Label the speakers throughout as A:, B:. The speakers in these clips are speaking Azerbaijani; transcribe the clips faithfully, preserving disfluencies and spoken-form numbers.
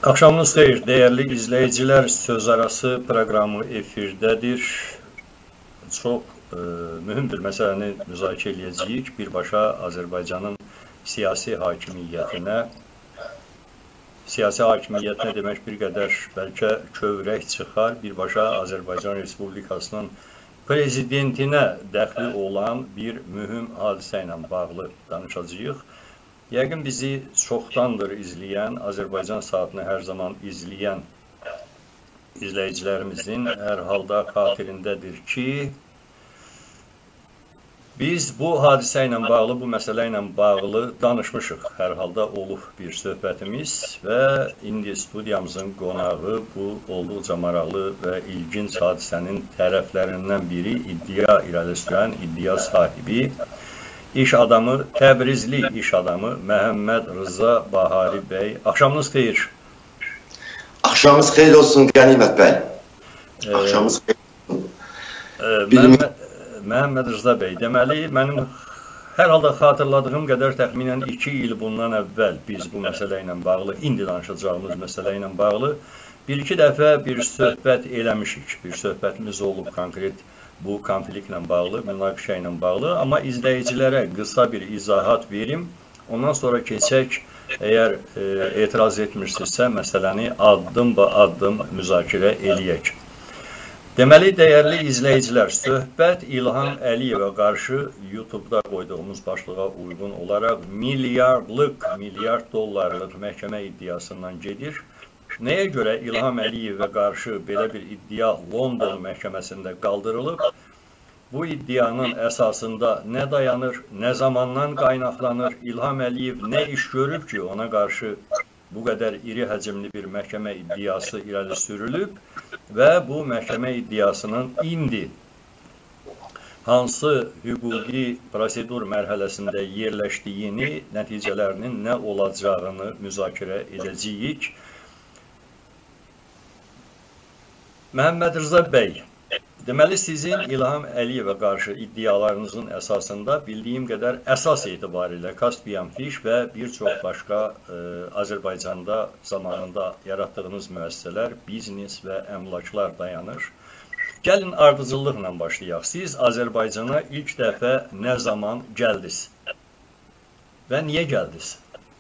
A: Axşamınız xeyir, dəyərli izləyicilər, söz arası proqramı efirdədir. Çox e, mühüm bir məsələni müzakirə edəcəyik. Birbaşa Azərbaycanın siyasi hakimiyyətinə, siyasi hakimiyyətinə demək bir qədər bəlkə kövrək çıxar, birbaşa Azərbaycan Respublikasının prezidentinə dəxli olan bir mühüm hadisə ilə bağlı danışacağıq. Yəqin bizi çoxdandır izləyən, Azərbaycan saatını hər zaman izləyən izləyicilərimizin hər halda xatirindədir ki, biz bu hadisə ilə bağlı, bu məsələ ilə bağlı danışmışıq. Hər halda olub bir söhbətimiz və indi studiyamızın qonağı bu olduqca maraqlı və ilginc hadisənin tərəflərindən biri, iddia irəli sürən, iddia sahibi, İş adamı, Təbrizli iş adamı Məhəmməd Rza Bahari bəy. Axşamınız xeyir.
B: Axşamınız xeyir olsun Qənimət bəy. Axşamınız xeyir olsun.
A: Məhəmməd, Məhəmməd Rza bəy, deməli, mənim hər halda xatırladığım qədər təxminən iki il bundan əvvəl biz bu məsələ ilə bağlı, indi danışacağımız məsələ ilə bağlı bir iki dəfə bir söhbət eləmişik. Bir söhbətimiz olub konkret bu konfliktlə bağlı, münaqişə ilə bağlı. Amma izləyicilərə qısa bir izahat verim. Ondan sonra keçək, əgər e, etiraz etmirsinizsə, məsələni addım ba addım müzakirə eləyək. Deməli, dəyərli izləyicilər, söhbət İlham Əliyevə qarşı YouTube-da qoyduğumuz başlığa uyğun olaraq milyardlıq, milyard dollarlıq məhkəmə iddiasından gedir. Nəyə görə İlham Əliyevə qarşı belə bir iddia London məhkəməsində qaldırılıb? Bu iddianın əsasında nə dayanır, nə zamandan qaynaqlanır? İlham Əliyev nə iş görüb ki, ona qarşı bu qədər iri həcmli bir məhkəmə iddiası irəli sürülüb və bu məhkəmə iddiasının indi hansı hüquqi prosedur mərhələsində yerləşdiyini, nəticələrinin nə olacağını müzakirə edəcəyik. Məhəmməd Rza bəy, deməli sizin İlham Əliyevə qarşı iddialarınızın əsasında bildiyim qədər əsas etibarilə Kaspiyan Fiş və bir çox başqa e, Azərbaycanda zamanında yaratdığınız müəssisələr, biznes və əmlaklar dayanır. Gəlin ardıcıllıqla başlayaq. Siz Azərbaycana ilk dəfə nə zaman gəldiniz və niyə gəldiniz?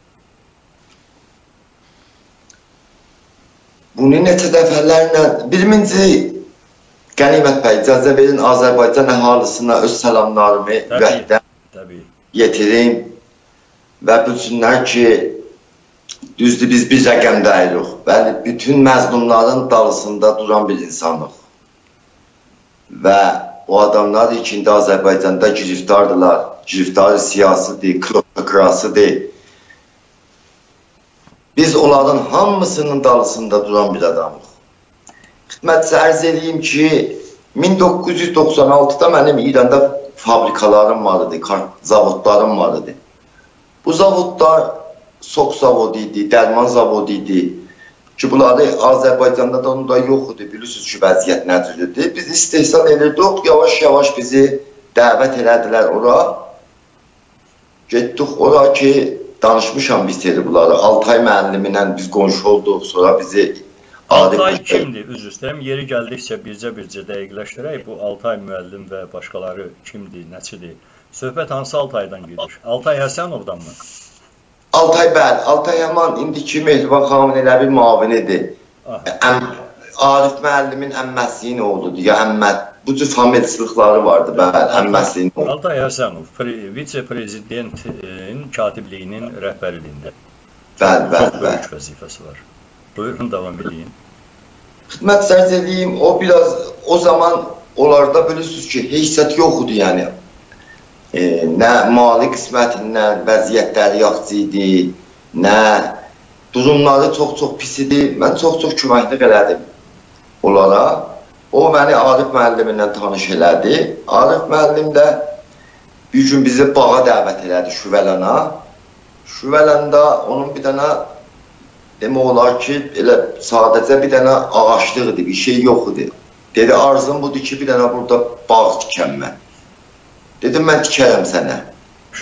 B: Bunu neçə dəfələrlə, birinci Qənimət bəy, icazə verin Azərbaycan əhalisine öz səlamlarımı ürəkdən yetirim və bilsinlər ki, düzdür biz bir rəqəm deyirik. Bəli, bütün məzlumların dalısında duran bir insanıq. Və o adamlar ikində Azərbaycanda giriftardırlar, giriftarı siyasidir, klokrasıdır. Biz onların hamısının dalısında duran bir adamıq. Xidmətçi ərz edeyim ki, min doqquz yüz doxsan altıda mənim İranda fabrikalarım var idi, zavodlarım var idi. Bu zavodlar sok zavodu idi, dərman zavodu idi ki, bunları Azərbaycanda da onu da yox idi, bilirsiniz ki, vəziyyət nədirdir. Biz istehsal edirdik, yavaş-yavaş bizi dəvət elədilər ora. Getdik ora ki, danışmışam biz dedi bunları. Altay müəllimlə biz qonşu olduq, sonra bizi...
A: Altay kimdir? Üzr istəyirəm, yeri gəldikcə bircə-bircə dəqiqləşdirək. Bu Altay müəllim və başqaları kimdir, nəçidir? Söhbət hansı Altaydan gedir? Altay Həsənovdan mı?
B: Altay bəli, Altay Həman indiki Mehriban xanımın elə bir mavinidir. Arif müəllimin əmməsinin oğludur, ya əmmət. Bu cür familiçılıqları vardı, bəli, əmməsinin oğlu.
A: Altay Həsənov, vitse-prezidentin katibliyinin rəhbərliyində.
B: Bəli, bəli,
A: çox böyük vəzifəsi var. Buyurun, davam edin.
B: Xidmət sərz edeyim, o biraz, o zaman onlarda bilirsiniz ki, heysiyyət yox idi, yəni. E, nə mali qismətindən vəziyyətləri yaxşı idi, nə durumları çox-çox pis idi. Mən çox-çox köməklik elədim onlara. O, məni Arif müəllimlə tanış elədi. Arif müəllim də bir gün bizi bağa dəvət elədi Şüvəlana. Şüvəlanda onun bir dənə demək olar ki, elə sadəcə bir dənə ağaçlıq idi, bir şey yox idi. Dedi, arzum budur ki, bir dənə burada bağ tikəm mən. Dedim, mən tikərəm sənə.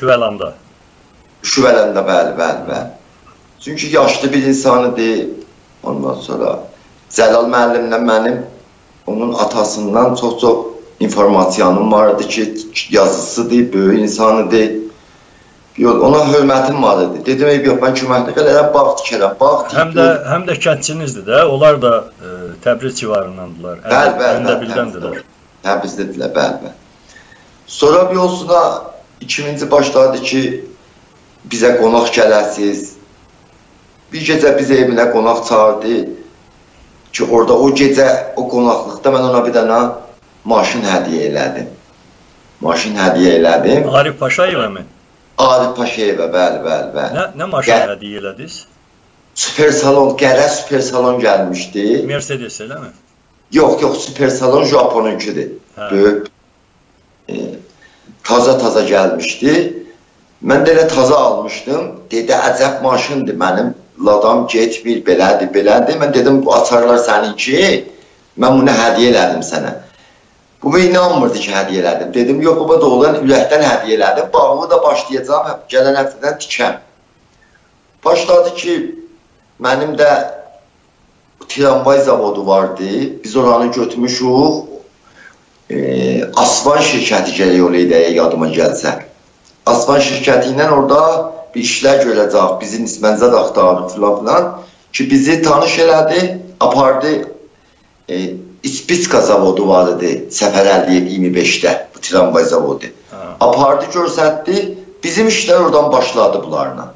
A: Şüvəlanda?
B: Şüvəlanda, bəli, bəli, bəli. Çünki yaşlı bir insan idi, Ondan sonra Cəlal müəllimlə mənim onun atasından çox-çox informasiyanım vardı ki, yazısıdır, böyük insanıdır. Ona hörmətim var idi. Dedim, ey yox, mən köməklik elərim, bağ tikərəm, bağ tikərəm.
A: Həm də, həm də kəndçinizdir də, onlar da e, Təbriz civarındandılar.
B: Bəli, bəli,
A: Əndəbildəndirlər.
B: Təbrizdədirlər, bəli, bəli. Sonra bir olsuna iki minci başladı ki, bizə qonaq gələsiz. Bir gecə bizə evinə qonaq çağırdı ki, orada o gecə, o qonaqlıqda mən ona bir dənə maşın hədiyyə elədim. Maşın hədiyyə elədim.
A: Arif Paşayevə mi?
B: Arif Paşayevə, bəli, bəli, bəli.
A: Nə, nə maşın hədiyyə elədiniz?
B: Süper salon, qərə süper salon gəlmişdi.
A: Mercedes elə mi?
B: Yox, yox, süper salon Japonunkidir. Böyük. E, taza-taza gəlmişdi. Mən də elə taza almışdım. Dedi, əcəb maşındır mənim. Ladam getmir, belədir, belədir. Mən dedim, bu açarlar səninki. Mən bunu hədiyyə elədim sənə. Bu bey inanmırdı ki, hədiyyə elədim. Dedim, yox, bu da olan ürəkdən hədiyyə elədim. Bağımı da başlayacağım, gələn həftədən tikəm. Başladı ki, mənim də tramvay zavodu vardı. Biz oranı götürmüşük. E, Asvan şirkəti gələk olaydı, yadıma gəlsə. Asvan şirkəti ilə orada bir işlər görəcək. Bizi nisbənizə də axtarıq filan filan. Ki, bizi tanış elədi, apardı. E, İspitska zavodu var idi, Səfər Əliyev iyirmi beşdə, bu tramvay zavodu. Ha. Apardı, görsətdi, bizim işlər oradan başladı bunlarla.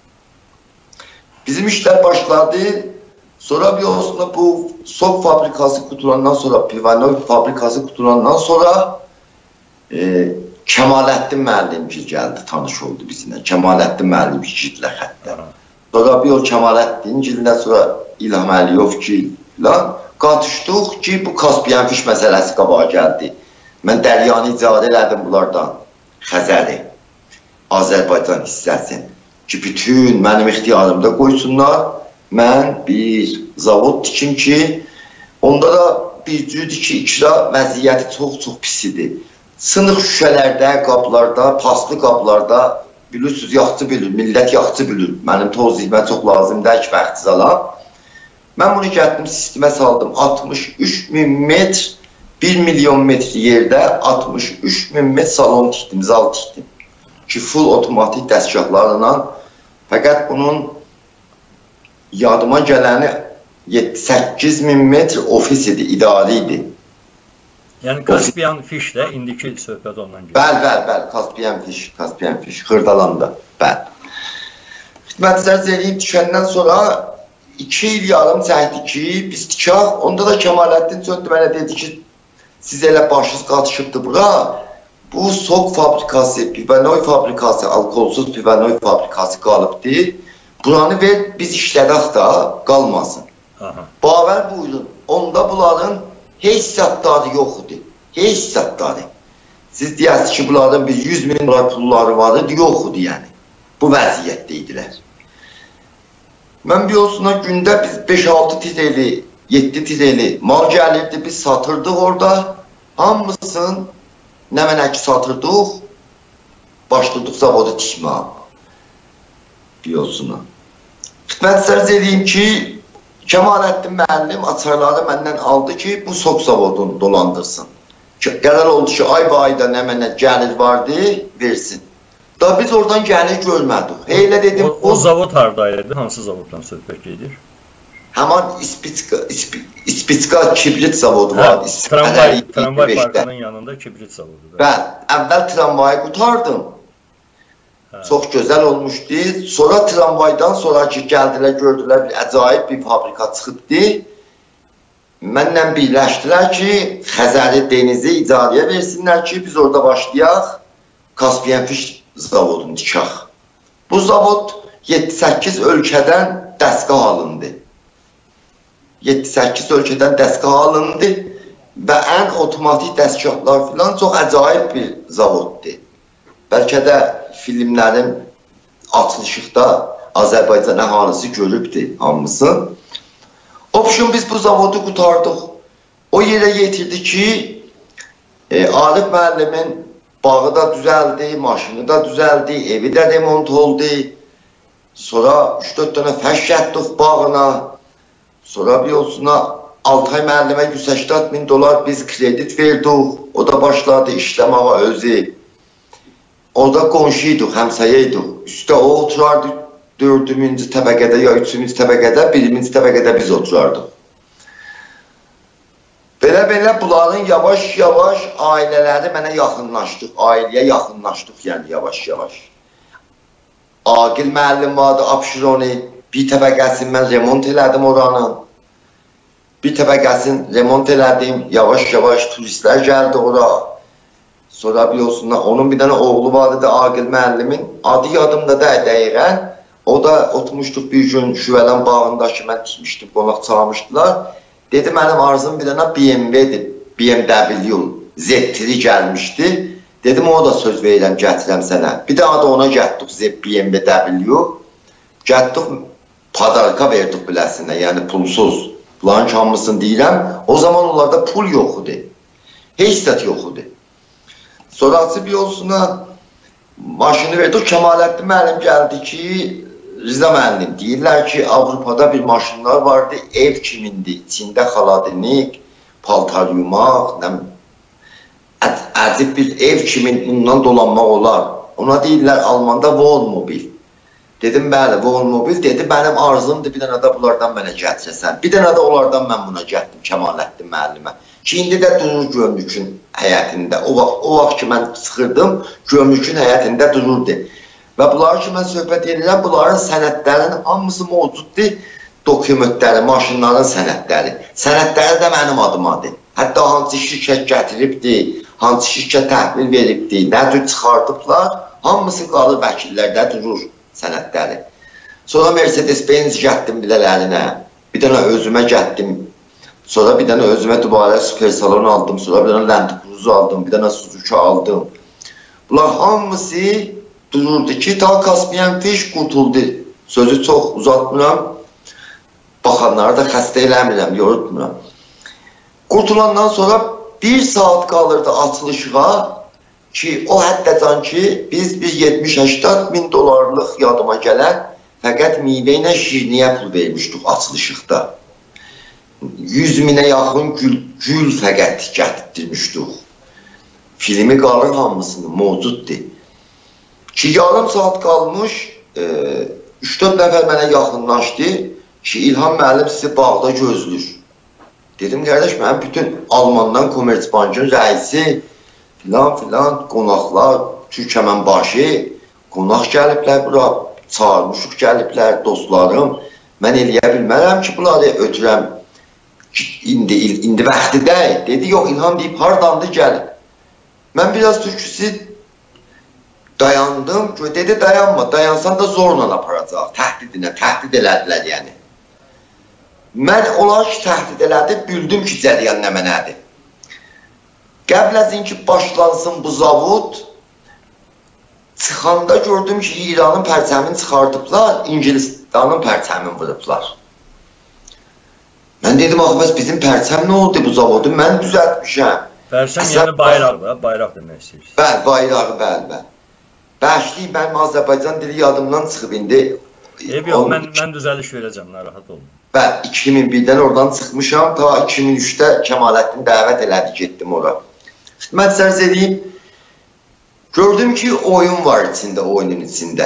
B: Bizim işlər başladı, sonra bir olsun bu sok fabrikası qutulandan sonra, Pivanoy fabrikası qutulandan sonra e, Kəmaləddin müəllimci gəldi, tanış oldu bizimlə. Kəmaləddin müəllim işitdilər hətta. Sonra bir o Kəmaləddin gildən sonra İlham Əliyov ki, lan, qatışdıq ki, bu Kaspiyan fiş məsələsi qabağa gəldi. Mən dəryanı icarə elədim bunlardan. Xəzəri, Azərbaycan hissəsi. Ki, bütün mənim ixtiyarımda qoysunlar. Mən bir zavod tikim ki, onda da bir cürdür ki, ikra vəziyyəti çox-çox pis idi. Sınıq şüşələrdə, qaplarda, paslı qaplarda, bilirsiniz, yaxçı bilir, millət yaxçı bilir. Mənim toz zihmə çox lazımdır ki, vaxtiz alam. Mən bunu gəldim, sistemə saldım. altmış üç min metr, bir milyon metr yerdə altmış üç min metr salon tikdim, zal tikdim. Ki, full otomatik dəstgahlarla. Fəqət bunun yadıma gələni yeddi səkkiz min metr ofis idi, idarə idi.
A: Yəni, Kaspiyan fiş də indiki söhbət ondan gəlir.
B: Bəl, bəl, bəl, Kaspiyan fiş, Kaspiyan fiş, Xırdalanda, bəl. Xidmətçilər eləyib tikəndən sonra İki il yarım çəkdi ki, biz tikək. Onda da Kəmaləddin söndü mənə dedi ki, siz elə başınız qatışıbdır bura. Bu sok fabrikası, Pivanoy fabrikası, alkolsuz Pivanoy fabrikası qalıbdır. Buranı ver, biz işlədək da qalmasın. Aha. Bavər buyurun, onda bunların heç sətdarı yoxdur. Heç sətdarı. Siz deyəsiniz ki, bunların bir yüz min dolar pulları vardı, yoxdur yəni. Bu vəziyyətdə idilər. Mən bir olsuna gündə biz beş altı tizeli, yeddi tizeli mal gəlirdi, biz satırdıq orada. Hamısın nə mənə ki satırdıq, başladıq zavodu tikmə. Bir olsuna. Xidmətçilər edeyim ki, Kəmaləddin müəllim açarları məndən aldı ki, bu sok zavodunu dolandırsın. Qərar oldu ki, ay və ayda nə mənə gəlir vardı, versin. Da biz oradan gəlir görmədik. Elə dedim,
A: o, o zavod hardaydı? Hansı zavoddan söhbət gedir?
B: Həman İspitska, İspitska kibrit zavodu vardı.
A: Hə, tramvay, tramvay parkının yanında kibrit zavodu.
B: Bəli, əvvəl tramvayı qutardım. Hə. Çox gözəl olmuşdu. Sonra tramvaydan sonra ki, gəldilər, gördülər, bir əcaib bir fabrika çıxıbdı. Mənlə birləşdilər ki, Xəzəri denizi icarəyə versinlər ki, biz orada başlayaq, Kaspiyan fiş zavodunu tikək. Bu zavod yeddi səkkiz ölkədən dəstgah alındı. yeddi səkkiz ölkədən dəstgah alındı və ən otomatik dəstgahlar filan çox əcaib bir zavoddur. Bəlkə də filmlərin açılışıqda Azərbaycan əhalisi görübdür hamısı. Option biz bu zavodu qutardıq. O yerə yetirdi ki, e, Arif müəllimin bağı da düzəldi, maşını da düzəldi, evi də remont oldu. Sonra üç dörd dənə fəş yətdik bağına. Sonra bir yolsuna Altay müəllimə yüz səksən min dolar biz kredit verdik. O da başladı işləməyə özü. Orada qonşuyduk, həmsayaydık. Üstə o oturardı dördüncü təbəqədə ya üçüncü təbəqədə, birinci təbəqədə biz oturardıq. Belə-belə bunların yavaş-yavaş ailələri mənə yaxınlaşdıq. Ailəyə yaxınlaşdıq, yəni yavaş-yavaş. Aqil müəllim vardı, Abşironi. Bir təbəqəsini mən remont elədim oranın. Bir təbəqəsini remont elədim. Yavaş-yavaş turistlər gəldi ora. Sonra biliyorsunlar, onun bir tane oğlu vardı, Aqil müəllimin. Adı yadımda da dəqiqən. O da oturmuşduq bir gün Şüvələn bağındakı, mən tikmişdim, qonaq çağırmışdılar. Dedi, mənim arzum bir dənə B M W'dir, B M W, Z tri gəlmişdi. Dedim, o da söz verirəm, gətirəm sənə. Bir dənə də ona gətdik, B M W. Gətdik, padarka verdik biləsinə, yəni pulsuz. Bunların hamısını deyirəm. O zaman onlarda pul yox idi. Heç zət yox idi. Sonrası bir yolsuna maşını verdik. Kemalettin müəllim gəldi ki, Rıza müəllim deyirlər ki, Avropada bir maşınlar vardı, ev kimindi, içində xaladinik, paltar yumaq, əcib bir ev kimin bundan dolanmaq olar. Ona deyirlər Almanda Wohnmobil. Dedim, bəli, Wohnmobil. Dedi, mənim arzumdur, bir dənə də bunlardan mənə gətirəsən. Bir dənə də onlardan mən buna gətirdim Kemalettin müəllimə. Ki, indi də durur Gömrükün həyətində. O vaxt, o vaxt ki, mən sıxırdım, Gömrükün həyətində dururdu. Və bunları ki, mən söhbət edirəm, bunların sənədlərinin hamısı mövcuddur. Dokumentləri, maşınların sənədləri. Sənədləri də mənim adımadır. Hətta hansı şirkət gətiribdi, hansı şirkət təhvil veribdi, nə tür çıxardıblar, hamısı qalır vəkillərdə durur sənədləri. Sonra Mercedes-Benz gətdim bir dənə, bir dənə özümə gətdim. Sonra bir dənə özümə dubara super salon aldım, sonra bir dənə Land Cruiser aldım, bir dənə Suzuki aldım. Bunlar hamısı dururdu ki, ta Caspian Fish qurtuldu. Sözü çox uzatmıram, baxanları da xəstə eləmirəm, yorutmuram. Qurtulandan sonra bir saat qalırdı açılışığa ki, o həddəcan ki, biz bir yetmiş səksən min dolarlıq yadıma gələn fəqət meyvə ilə şirniyə pul vermişdik açılışıqda. yüz minə yaxın gül, gül fəqət gətirmişdik. Filmi qalır hamısını, mövcuddur. Ki, yarım saat qalmış, üç dörd nəfər mənə yaxınlaşdı ki, İlham müəllim sizi bağda gözlür. Dedim, qardaş, mənim bütün Almandan Commerzbankın rəisi, filan filan, qonaqlar, Türkəmən başı, qonaq gəliblər bura, çağırmışıq gəliblər, dostlarım. Mən eləyə bilmərəm ki, bunları ötürəm. İndi, indi vaxtı deyil. Dedi, yox, İlham deyib, hardandı gəlib. Mən biraz türküsü dayandım. Dedi, dayanma, dayansan da zorla aparacaq. Təhdidinə, təhdid elədilər yəni. Mən onlar ki, təhdid elədi, bildim ki, cəryan nə mənədir. Qəbləzin ki, başlansın bu zavod, çıxanda gördüm ki, İranın pərçəmini çıxardıblar, İngilistanın pərçəmini vurublar. Mən dedim, axı, bəs bizim pərçəm nə oldu bu zavodu? Mən düzəltmişəm.
A: Pərçəm yəni bayraq da, bayraq demək istəyirsən.
B: Bəl, bayrağı, bəl, bəl. Bəşlik, mənim Azərbaycan dili yadımdan çıxıb indi.
A: Ev yox, mən, mən düzəliş verəcəm, narahat olun.
B: Bəl, iki min birdən oradan çıxmışam, ta iki min üçdə Kemalettin dəvət elədi, getdim ora. Xidmət sərz edeyim, gördüm ki, oyun var içində, oyunun içində.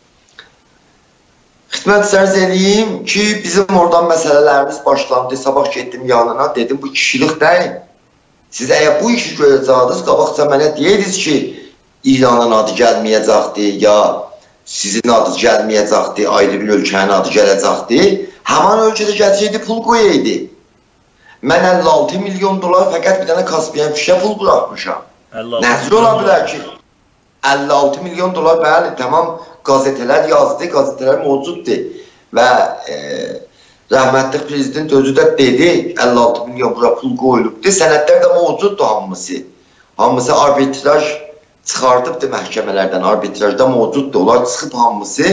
B: Xidmət sərz edeyim ki, bizim oradan məsələlərimiz başlandı, sabah getdim yanına, dedim, bu kişilik deyil. Siz əgər bu işi görəcəksiniz, qabaqca mənə deyirdiniz ki, İranın adı gəlməyəcəkdi, ya sizin adınız gəlməyəcəkdi, ayrı bir ölkənin adı gələcəkdi. Həman ölkədə gətirəydi, pul qoyaydı. Mən əlli altı milyon dolar fəqət bir dənə Caspian Fishə pul buraxmışam. Nəzir ola bilər ki, əlli altı milyon dolar, bəli, tamam, qazetələr yazdı, qazetələr mövcuddur. Və e, rəhmətlik prezident özü də dedi, əlli altı milyon bura pul qoyulubdur. Sənədlər də mövcuddur hamısı. Hamısı arbitraj çıxardıbdır məhkəmələrdən, arbitrajda mövcuddur. Onlar çıxıb hamısı.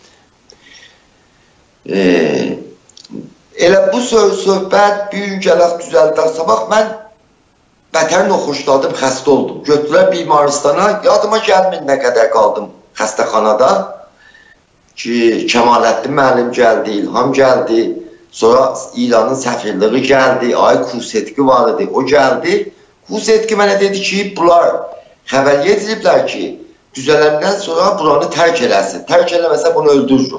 B: E, elə bu söhbət, bir gün gələk düzəldək sabah, mən bətər noxuşladım, xəstə oldum. Götürlər bimaristana, yadıma gəlmir nə qədər qaldım xəstəxanada ki, Kemalettin müəllim gəldi, İlham gəldi. Sonra İranın səfirliyi gəldi, ay Kusetki var idi, o gəldi. Kusetki mənə dedi ki, bunlar xəbərliyə ediliblər ki, düzələndən sonra buranı tərk eləsin. Tərk eləməsə bunu öldürürük.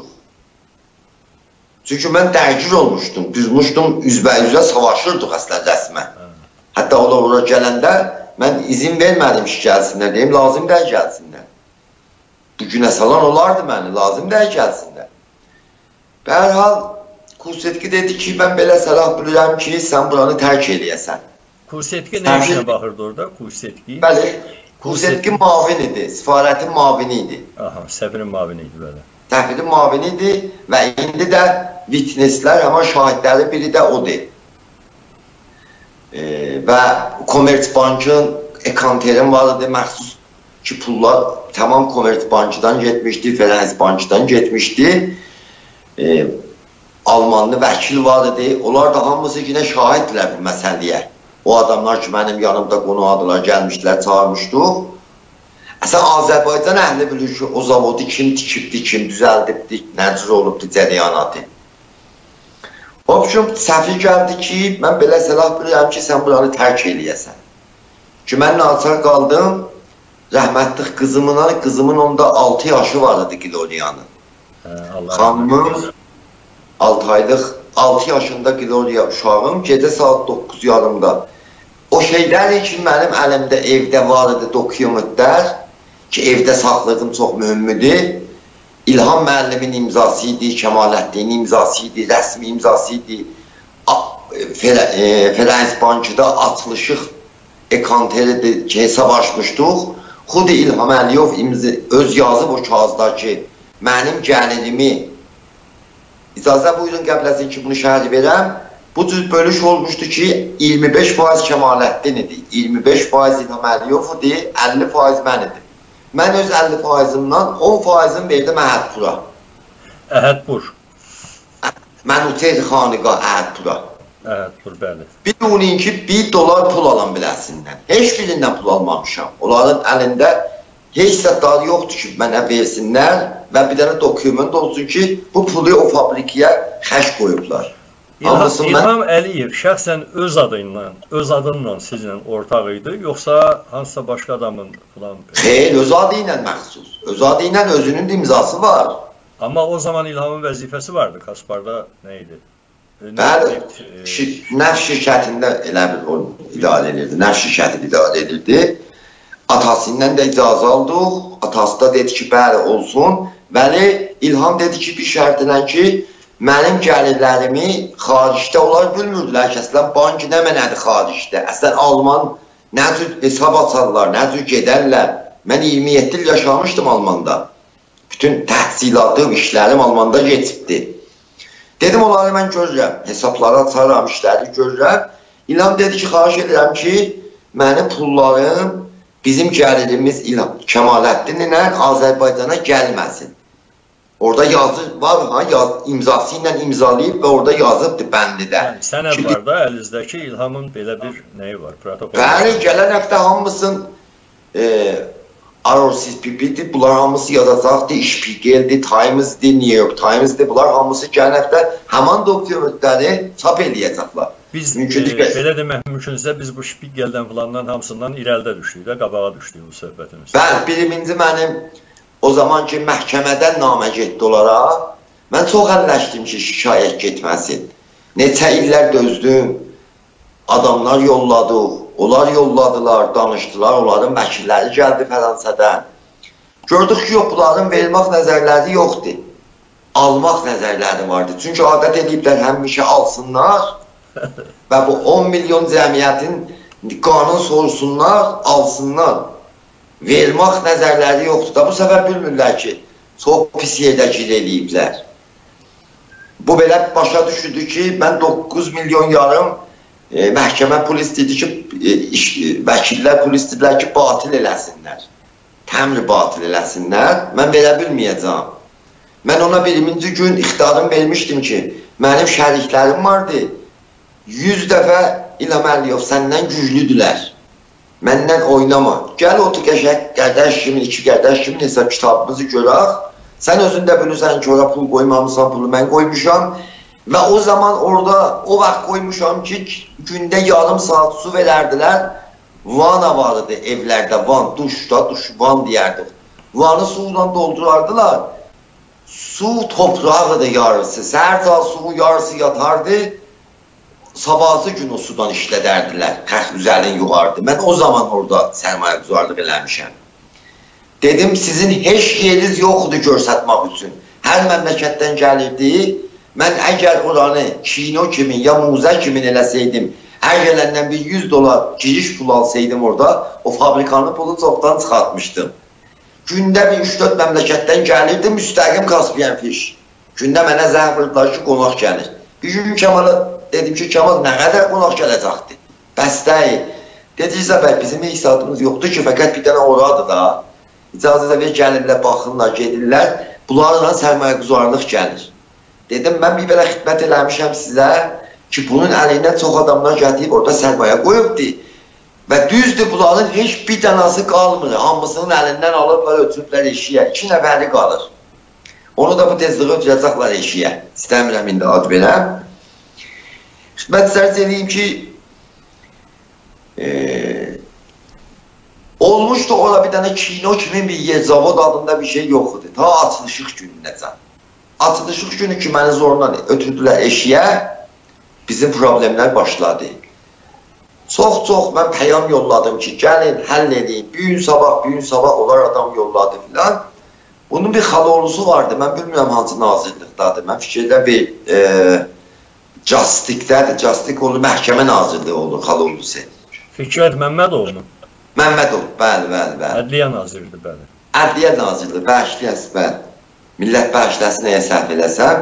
B: Çünki mən dərgir olmuşdum, düzmüşdüm, üzbə-üzə savaşırdıq əslən rəsmən. Hətta onlar ora gələndə mən izin vermədim ki, gəlsinlər, deyim, lazım deyil gəlsinlər. Bu günə salan olardı məni, lazım deyil gəlsinlər. Bərhal, Kusetki dedi ki, mən belə səlah bilirəm ki, sən buranı tərk eləyəsən.
A: Kusetki nə işinə baxırdı orada? Kusetki?
B: Bəli, Kusetki mavin idi, sifarətin mavini idi.
A: Aha, səfirin mavini idi belə.
B: Səfirin mavini idi və indi də vitneslər, həman şahidləri biri də odur. E, və Kommertsbankın ekanterin var idi, məxsus ki, pullar tamam Kommertsbankdan getmişdi, Finansbankdan getmişdi. E, Almanlı vəkil var idi, onlar da hamısı yine şahidlər bu məsələyə. O adamlar ki, mənim yanımda qonuadılar, gəlmişdilər, çağırmışdıq. Əsən Azərbaycan əhli bilir ki, o zavodu kim tikibdi, kim düzəldibdi, nəcür olubdu, cəriyanatı. O üçün səfir gəldi ki, mən belə səlah bilirəm ki, sən buranı tərk eləyəsən. Ki, mən naçar qaldım, rəhmətlik qızımın, qızımın onda altı yaşı var idi Gloriyanın. Xanımın altı aylıq, altı yaşında Gloria uşağım, gecə saat doqquz yarımda. O şeylər ki, mənim əlimdə evdə var idi dokumentlər, ki, evdə saxladığım çox mühümmidir. İlham müəllimin imzası idi, Kemaləddinin imzası idi, rəsmi imzası idi. Finansbankda açılışıq ekanteridir ki, hesab açmışdıq. Xudi İlham Əliyov öz yazıb o kağızda ki, mənim gəlirimi İcazə buyurun qəbləsin ki, bunu şəhər verəm. Bu cür bölüş olmuşdu ki, iyirmi beş faiz Kemaləddin idi, iyirmi beş faiz İlham Əliyev idi, əlli faiz mən idim. Mən öz əlli faizimdən on faizim verdim Əhədpura.
A: Əhədpur?
B: Mən Utel Xaniqa Əhədpura.
A: Əhədpur, bəli.
B: Bir onun ki, bir dolar pul alan biləsindən. Heç birindən pul almamışam. Onların əlində heç sətdarı yoxdur ki, mənə versinlər və bir dənə dokument olsun ki, bu pulu o fabrikiyə xəş qoyublar.
A: İlham, İlham Əliyev şəxsən öz adıyla, öz adınla sizinlə ortaq idi, yoxsa hansısa başqa adamın falan?
B: Xeyr, öz adı ilə məxsus. Öz adı ilə özünün imzası var.
A: Amma o zaman İlhamın vəzifəsi vardı, Kasparda nə idi?
B: Bəli, nəf şirkətində elə bir o idarə edirdi, nəf şirkəti idarə edirdi. Atasından da icazə aldıq, atası da dedi ki, bəli olsun. Bəli, İlham dedi ki, bir şərtlə ki, mənim gəlirlərimi xaricdə onlar bilmirdilər ki, əslən bank nə mənədir xaricdə. Əslən Alman nə cür hesab açarlar, nə cür gedərlər. Mən iyirmi yeddi il yaşamışdım Almanda. Bütün təhsilatım, işlərim Almanda geçibdi. Dedim, onları mən görürəm, hesabları açaram, işləri görürəm. İlham dedi ki, xahiş edirəm ki, mənim pullarım bizim gəlirimiz Kemaləddin ilə Azərbaycana gəlməsin. Orada yazı var, ha, yaz, imzası ilə imzalayıb və orada yazıbdır bəndidə.
A: Yəni, sənəd var da əlizdəki İlhamın belə bir nəyi var, protokol?
B: Bəli, gələn həftə hamısın e, Arorsiz Pipi'dir, bunlar hamısı yazacaqdır, İşpigel'dir, Times'dir, New York Times'dir, bunlar hamısı gələn həftə həman dokumentləri çap eləyəcəklər.
A: Biz e, belə demək mümkünsə biz bu Şpigeldən filandan hamısından irəlidə düşdük də, qabağa düşdük bu söhbətimiz.
B: Bəli, birinci mənim o zaman ki məhkəmədən namə getdi onlara, mən çox əlləşdim ki şikayət getməsin. Neçə illər dözdüm, adamlar yolladı, onlar yolladılar, danışdılar, onların vəkilləri gəldi Fransa'dan. Gördük ki, yox, bunların verilmək nəzərləri yoxdur, almaq nəzərləri vardı. Çünki adət ediblər həmişə alsınlar və bu on milyon cəmiyyətin qanun sorsunlar, alsınlar. Vermək nəzərləri yoxdur da, bu səfər bilmirlər ki, çox pis yerdə gir eləyiblər. Bu belə başa düşürdü ki, mən doqquz milyon yarım e, məhkəmə polis dedi ki, e, iş, e, vəkillər polis dedilər ki, batil eləsinlər. Təmri batil eləsinlər, mən verə bilməyəcəm. Mən ona birinci gün ixtidarım vermişdim ki, mənim şəriklərim vardı, yüz dəfə İlham Əliyev səndən güclüdülər. Məndən oynama. Gəl otur qəşək, qardaş kimin, iki qardaş kimin hesab kitabımızı görək. Sən özün də bilirsən ki, ora pul qoymamısan, pulu mən qoymuşam. Və o zaman orada o vaxt qoymuşam ki, gündə yarım saat su verərdilər. Vana var idi evlərdə, van, duşda, duş, van deyərdik. Vanı suyla doldurardılar. Su toprağıdır yarısı. Səhər saat suyun yarısı yatardı. Sabahsı gün o sudan işlədərdilər. Xəx üzərin yuxarıdı. Mən o zaman orada sərmayə güzarlıq eləmişəm. Dedim, sizin heç yeriniz yoxdur görsətmək üçün. Hər məmləkətdən gəlirdi. Mən əgər oranı kino kimi ya muzə kimi eləsəydim, hər gələndən bir yüz dolar giriş pul alsaydım orada, o fabrikanın pulu çoxdan çıxartmışdım. Gündə bir üç dörd məmləkətdən gəlirdi, müstəqim Kaspiyan fiş. Gündə mənə zəng vurdular ki, qonaq gəlir. Bir gün Kemala dedim ki, Kemal nə qədər qonaq gələcəkdir? Bəs deyil. Dedi, İza bəy, bizim hesabımız yoxdur ki, fəqət bir dənə oradır da. İcazə də ver, gəlirlər, baxırlar, gedirlər. Bunlarla sərmayə güzarlıq gəlir. Dedim, mən bir belə xidmət eləmişəm sizə ki, bunun əlindən çox adamlar gətirib orada sərmayə qoyubdur. Və düzdür, bunların heç bir dənası qalmır. Hamısının əlindən alıblar, ötürüblər eşiyə. İki nəfərli qalır. Onu da bu tezliği ötürəcəklər eşiyə. İstəmirəm indi ad verəm. Xidmət sərc edeyim ki, e, olmuşdu orada bir dənə kino kimi bir yer, zavod adında bir şey yox idi. Ta açılışıq gününəcən. Açılışıq günü ki, məni zorla ötürdülər eşiyə, bizim problemlər başladı. Çox-çox mən pəyam yolladım ki, gəlin, həll edin, bir gün sabah, bir gün sabah onlar adam yolladı filan. Bunun bir xalolusu vardı, mən bilmirəm hansı nazirlikdadır. Mən fikirdə bir e, Castikdədir, Castik olur, məhkəmə nazirliyi olur xalolusu.
A: Fikrət Məmmədov mu?
B: Məmmədov, bəli, bəli, bəli.
A: Ədliyyə naziridir, bəli.
B: Ədliyyə nazirliyi, bəşliyəsi, bəli. Millət bəşləsi nəyə səhv eləsəm.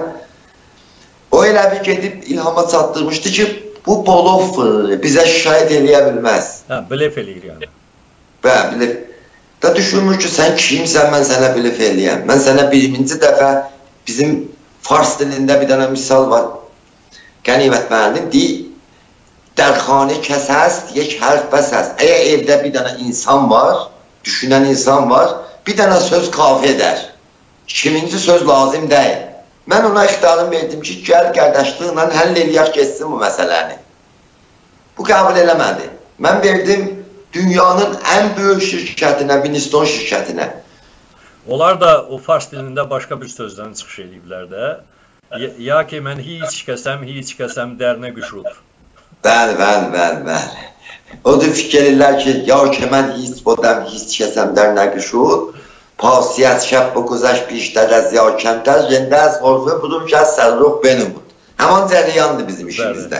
B: O elə bir gedib İlhama çatdırmışdı ki, bu Bolov bizə şikayət eləyə bilməz.
A: Hə, blef eləyir yəni.
B: Bə, blef. Da düşünmür ki, sən kimsən, mən sənə blef eləyəm. Mən sənə birinci dəfə bizim fars dilində bir dənə misal var. Qənimət müəllim deyir, dərxanə kəsəs, yek hərf bəsəs. Əgər evdə bir dənə insan var, düşünən insan var, bir dənə söz kafi edər. İkinci söz lazım deyil. Mən ona ixtidarım verdim ki, gəl qardaşlıqla həll eləyək geçsin bu məsələni. Bu qəbul eləmədi. Mən verdim dünyanın ən böyük şirkətinə, Winston şirkətinə.
A: Onlar da o fars dilində başqa bir sözdən çıxış ediblər də. Ya ki, mən hiç kəsəm, hiç kəsəm dərinə qüşub.
B: Bəli, bəli, bəli, bəli. O da fikirlər ki, ya ki, mən hiç bodəm, hiç kəsəm dərinə qüşub. Pasiyyət şəb bu quzəş pişdə rəziya kəmtər, yendə əz qorfu budur ki, əz sərruq benim bud. Həman cəriyandır bizim işimizdə.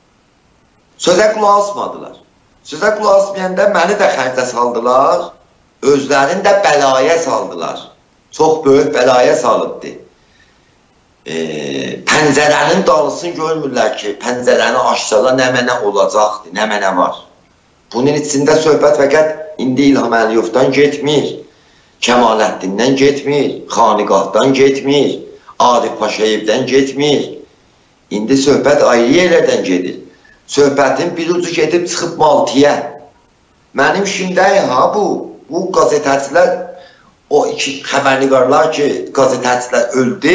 B: Sözə qulaq asmadılar. Sözə qulaq asmayanda məni də xərcə saldılar, özlərini də bəlaya saldılar. Çox böyük bəlaya salıbdır. E, pəncərənin dalısını görmürlər ki, pəncərəni açsalar nə mənə olacaqdır, nə mənə var. Bunun içində söhbət fəqət indi İlham Əliyevdən getmir. Kəmaləddin'dən getmir, Xaniqahdan getmir, Arif Paşayevdən getmir. İndi söhbət ayrı yerlərdən gedir. Söhbətin bir ucu gedib çıxıb Maltiyə. Mənim şimdəyim ha bu, bu qazetəçilər, o iki xəbərniqarlar ki, qazetəçilər öldü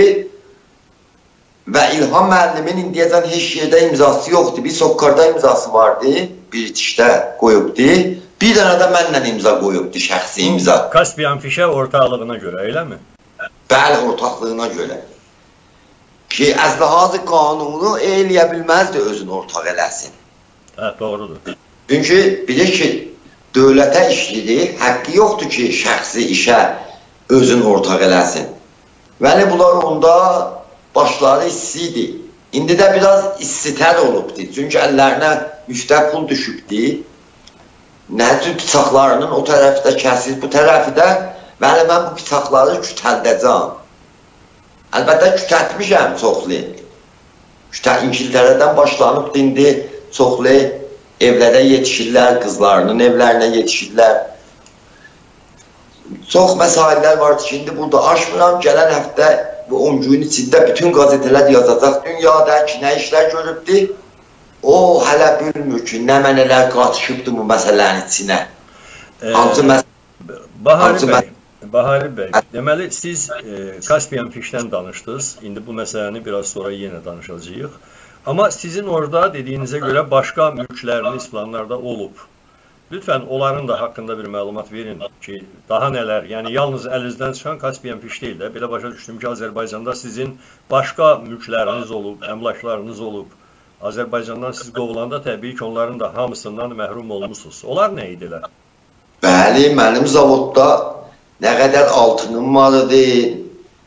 B: və İlham müəllimin indiyəcən heç yerdə imzası yoxdur. Bir Sokkarda imzası vardı, bir itişdə qoyubdu. Bir dənə də mənlə imza qoyubdu, şəxsi imza.
A: Kaspiyan fişə ortaqlığına görə, elə mi?
B: Bəli, ortaqlığına görə. Ki, əzlahazı qanunu eləyə bilməzdi özünü ortaq eləsin.
A: Hə, doğrudur.
B: Çünki bilir ki, dövlətə işlidir, həqqi yoxdur ki, şəxsi işə özünü ortaq eləsin. Bəli, bunlar onda başları istidir. İndi də biraz istitər olubdur. Çünki əllərinə müftə pul düşübdir. Nəcib bıçaqlarının o tərəfdə kəsir, bu tərəfdə bəli, mən bu bıçaqları kütəldəcəm. Əlbəttə kütətmişəm çoxlu. İngiltərədən başlanıb indi çoxlu evlərə yetişirlər, qızlarının evlərinə yetişirlər. Çox məsaillər var ki, indi burada aşmıram, gələn həftə bu on gün içində bütün qazetələr yazacaq. Dünyada ki, nə işlər görübdür? O hələ bilmir ki, nə mənələr qatışıbdır bu məsələnin içinə.
A: Ee, Bahari Bey, Bahari bəy, deməli siz e, Caspian Fişdən danışdınız. İndi bu məsələni biraz sonra yenə danışacağıq. Amma sizin orada dediyinizə görə başqa mülkləriniz planlarda olub. Lütfən onların da haqqında bir məlumat verin ki, daha nələr, yəni yalnız əlinizdən çıxan Caspian Fiş deyil də, belə başa düşdüm ki, Azərbaycanda sizin başqa mülkləriniz olub, əmlaklarınız olub. Azərbaycandan siz qovulanda təbii ki, onların da hamısından məhrum olmuşsunuz. Onlar nə idilər?
B: Bəli, mənim zavodda nə qədər altınım var idi,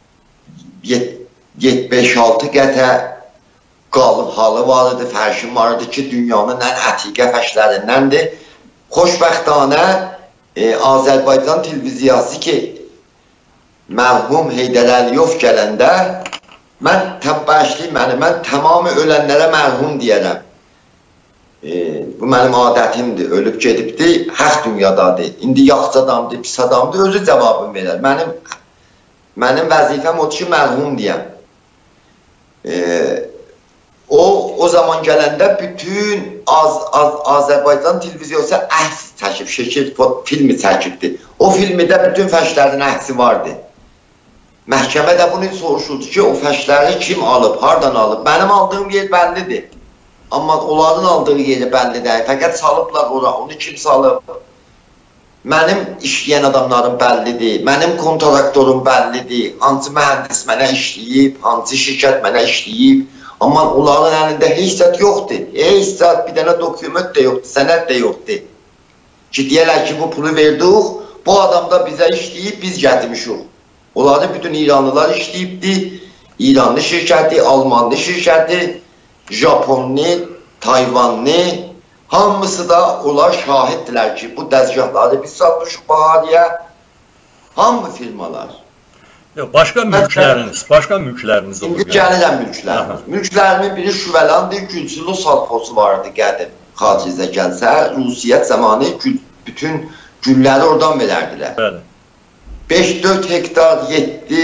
B: yeddi beş altı qətə qalın halı var idi, fərşim var idi ki, dünyanın ən ətiqə fəşlərindəndir. Xoşbəxtanə e, Azərbaycan televiziyası ki, mərhum Heydər Əliyov gələndə, mən təbbəşli məni, mən tamamı ölənlərə mərhum deyərəm. E, bu mənim adətimdir, ölüb gedibdi, həq dünyadadır. İndi yaxşı adamdır, pis adamdır, özü cavabını verər. Mənim, mənim vəzifəm odur ki, mərhum deyəm. E, O, o zaman gələndə bütün Az, Az, Azərbaycan televiziyası əhs çəkib, şəkil filmi çəkibdi. O filmdə bütün fəşlərin əhsi vardı. Məhkəmə də bunu soruşurdu ki, o fəşləri kim alıb, hardan alıb? Mənim aldığım yer bəllidir. Amma onların aldığı yeri bəlli deyil. Fəqət salıblar ora, onu kim salıb? Mənim işləyən adamlarım bəllidir, mənim kontraktorum bəllidir, hansı mühəndis mənə işləyib, hansı şirkət mənə işləyib. Amma onların əlində heç zət yoxdur. Heç zət bir dənə dokument də yoxdur, sənət də yoxdur. Ki, deyərlər ki, bu pulu verdik, bu adam da bizə işləyib, biz gətirmişik. Onları bütün İranlılar işləyibdi. İranlı şirkəti, Almanlı şirkəti, Japonlu, Tayvanlı, hamısı da onlar şahiddirlər ki, bu dəzgahları biz satmışıq Bahariyə. Hamı firmalar.
A: Yox, başqa mülkləriniz, başqa mülkləriniz olub.
B: İndi gəlirəm mülklərimiz. Mülklərimin biri Şüvəlandır, Gülçulu salposu vardı qədim. Xaricdə gəlsə, Rusiyyət zamanı gül, bütün gülləri oradan verərdilər.
A: Bəli.
B: beş dörd hektar, yeddi,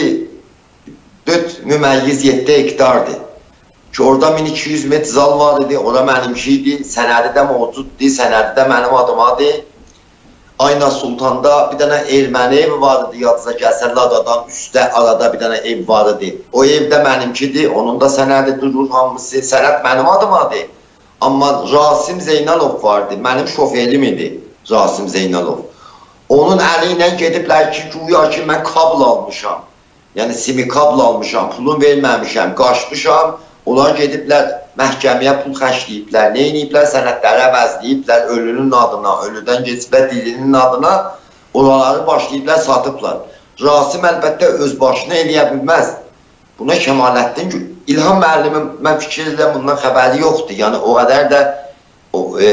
B: dörd müməyyiz yeddi hektardır. Ki, orada min iki yüz metr zal var idi, ora mənimki idi, sənədi də mövcuddur, sənədi də mənim adımadır. Ayna Sultanda bir dənə erməni evi var idi, yadınıza gəlsə, Ladadan üstdə arada bir dənə ev var idi. O ev də mənimkidir, onun da sənədi durur, hamısı, sənəd mənim adımadır. Amma Rasim Zeynalov vardı, mənim şoferim idi, Rasim Zeynalov. Onun əli ilə gediblər ki, güya ki, mən kabl almışam, yəni simi kabl almışam, pulun verməmişəm, qaçmışam. Onlar gediblər, məhkəməyə pul xərcləyiblər, nə iniblər, sənədləri əvəzləyiblər, ölünün adına, ölüdən geçiblər dilinin adına, onları başlayıblar, satıblar. Rasim əlbəttə öz başına eləyə bilməz. Buna Kəmaləddin, İlham müəllimin, mən fikir edirəm, bundan xəbəri yoxdur. Yəni, o qədər də o, e,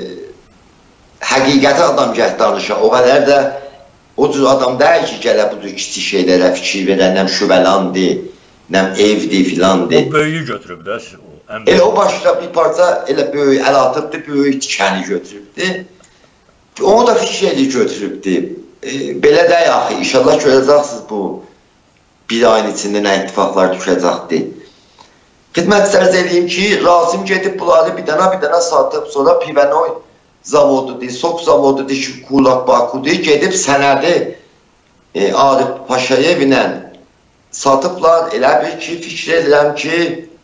B: həqiqəti adam gəh danışa, o qədər də o cür adam deyil ki, gələ bu cür kiçik şeylərə fikir verən, nəm şübhəlandır, nəm evdir, filandır.
A: O böyüyü götürüb də.
B: Elə o başda bir parça elə böyük əl atıbdır, böyük tikəni götürübdür. Onu da fişeli götürübdür. E, belə də yaxı, inşallah görəcəksiniz bu bir ayın içində nə ittifaqlar düşəcəkdir. Xidmət sərz edeyim ki, Rasim gedib bunları bir dənə bir dənə satıb, sonra Pivenoy zavodudur, Sok zavodudur ki, Kulak Bakudur, gedib sənədi e, Arif Paşayev ilə satıblar. Elə bir ki, fikir edirəm ki,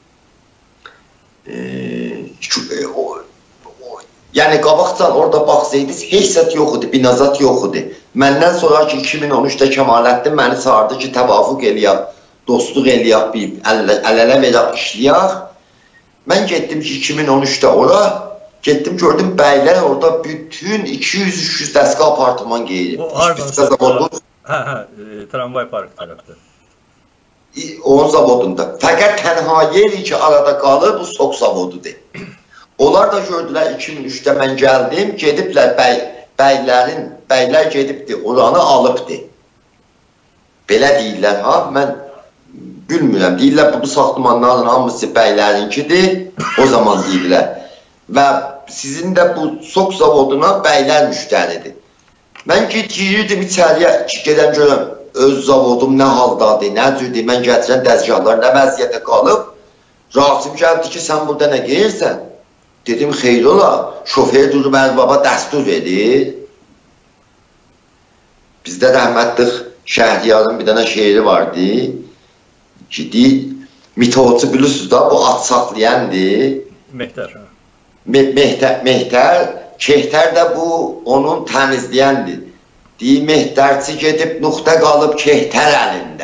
B: e, o, o, yəni qabaqcan orada baxsaydınız, heç zət yox idi, binazat yox idi. Məndən sonra ki, iki min on üçdə Kəmaləddin məni çağırdı ki, təvafuq eləyək, dostluq eləyək, əl-ələ verək, işləyək. Mən getdim ki, iki min on üçdə ora, getdim, gördüm, bəylər orada bütün iki yüz üç yüz dəstə apartman qeyri.
A: O, hardan? Hə, hə, tramvay park tərəfdə.
B: Onun zavodunda. Fəqət tənha yeri ki, arada qalır, bu Sok zavodudur. Onlar da gördülər, iki min üçdə mən gəldim, gediblər, bəy, bəylərin, bəylər gedibdir, oranı alıbdır. Belə deyirlər, ha, mən bilmirəm, deyirlər, bu saxtımanların hamısı bəylərinkidir, o zaman deyirlər. Və sizin də bu Sok zavoduna bəylər müştəridir. Mən girirdim içəriyə, gedən görəm, öz zavodum nə haldadır, nə cürdür, mən gətirən dəzgahlar nə vəziyyətə qalıb. Rasim gəldi ki, sən burada nə geyirsən? Dedim, xeyr ola, şofer durub əl baba dəstur verir. Bizdə rəhmətlik Şəhriyarın bir dənə şeiri vardı ki, deyir, mitoçu bilirsiniz da, bu at saxlayandır.
A: Mehtər.
B: Me Mehtər, Mehtər, Kehtər də bu onun təmizləyəndir. Deyir, Mehtərçi gedib nuxta qalıb Kehtər əlində.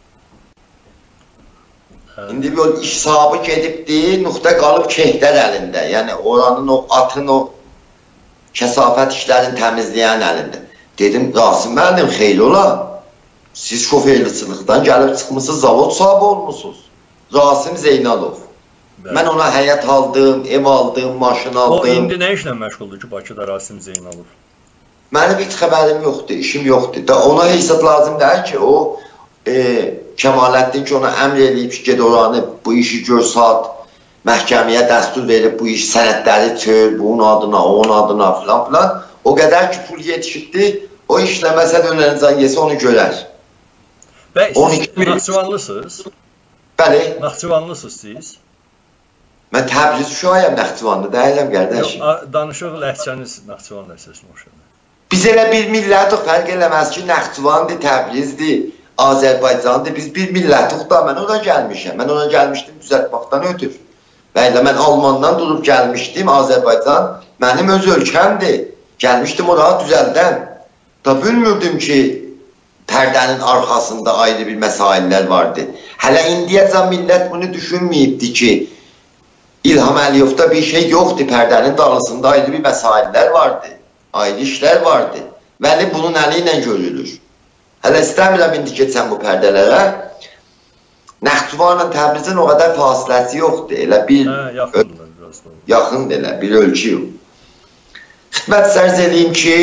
B: İndi bir iş sahibi gedibdir, nuxta qalıb Kehtər əlində. Yəni oranın o atın o kəsafət işlərini təmizləyən əlində. Dedim, Rasim müəllim, xeyli ola. Siz şoferçılıqdan gəlib çıxmışsınız, zavod sahibi olmuşsunuz. Rasim Zeynalov. Bəli. Mən ona həyət aldım, ev aldım, maşın aldım.
A: O indi nə işlə məşğuldur ki, Bakıda Rasim Zeynalov?
B: Mənim heç xəbərim yoxdur, işim yoxdur. Da ona hesab lazım deyil ki, o e, Kemaləddin ki, ona əmr eləyib ki, ged oranı, bu işi gör, saat məhkəməyə dəstur verib, bu iş sənədləri çör, bunun adına, onun adına filan filan. O qədər ki, pul yetişibdi, o işləməsə dönərinizdən yesə onu görər.
A: Və siz Naxçıvanlısınız?
B: Bəli.
A: Naxçıvanlısınız siz?
B: Mən Təbriz uşağıyam, Naxçıvanlı deyiləm, qardaşım.
A: Yox, danışıq ləhcəniz Naxçıvan ləhcəsinə oxşadır.
B: Biz elə bir millətik, fərq eləməz ki, Naxçıvandır, Təbrizdir, Azərbaycandır. Biz bir millətik da, mən ona gəlmişəm. Mən ona gəlmişdim düzəltməkdən ötür. Və elə mən Almandan durub gəlmişdim, Azərbaycan mənim öz ölkəmdir. Gəlmişdim oraya düzəldən. Da bilmirdim ki, pərdənin arxasında ayrı bir məsaillər vardı. Hələ indiyəcən millət bunu düşünməyibdi ki, İlham Əliyevdə bir şey yoxdur, pərdənin dalısında ayrı bir məsaillər vardı, ayrı işlər vardı. Vəli bunun əli ilə görülür. Hələ istəmirəm indi keçən bu pərdələrə. Naxçıvanla Təbrizin o qədər fasiləsi yoxdur, elə bir
A: hə, yaxındır, biraz da.
B: Yaxındır elə, bir ölçü yox. Xidmət sərz edeyim ki,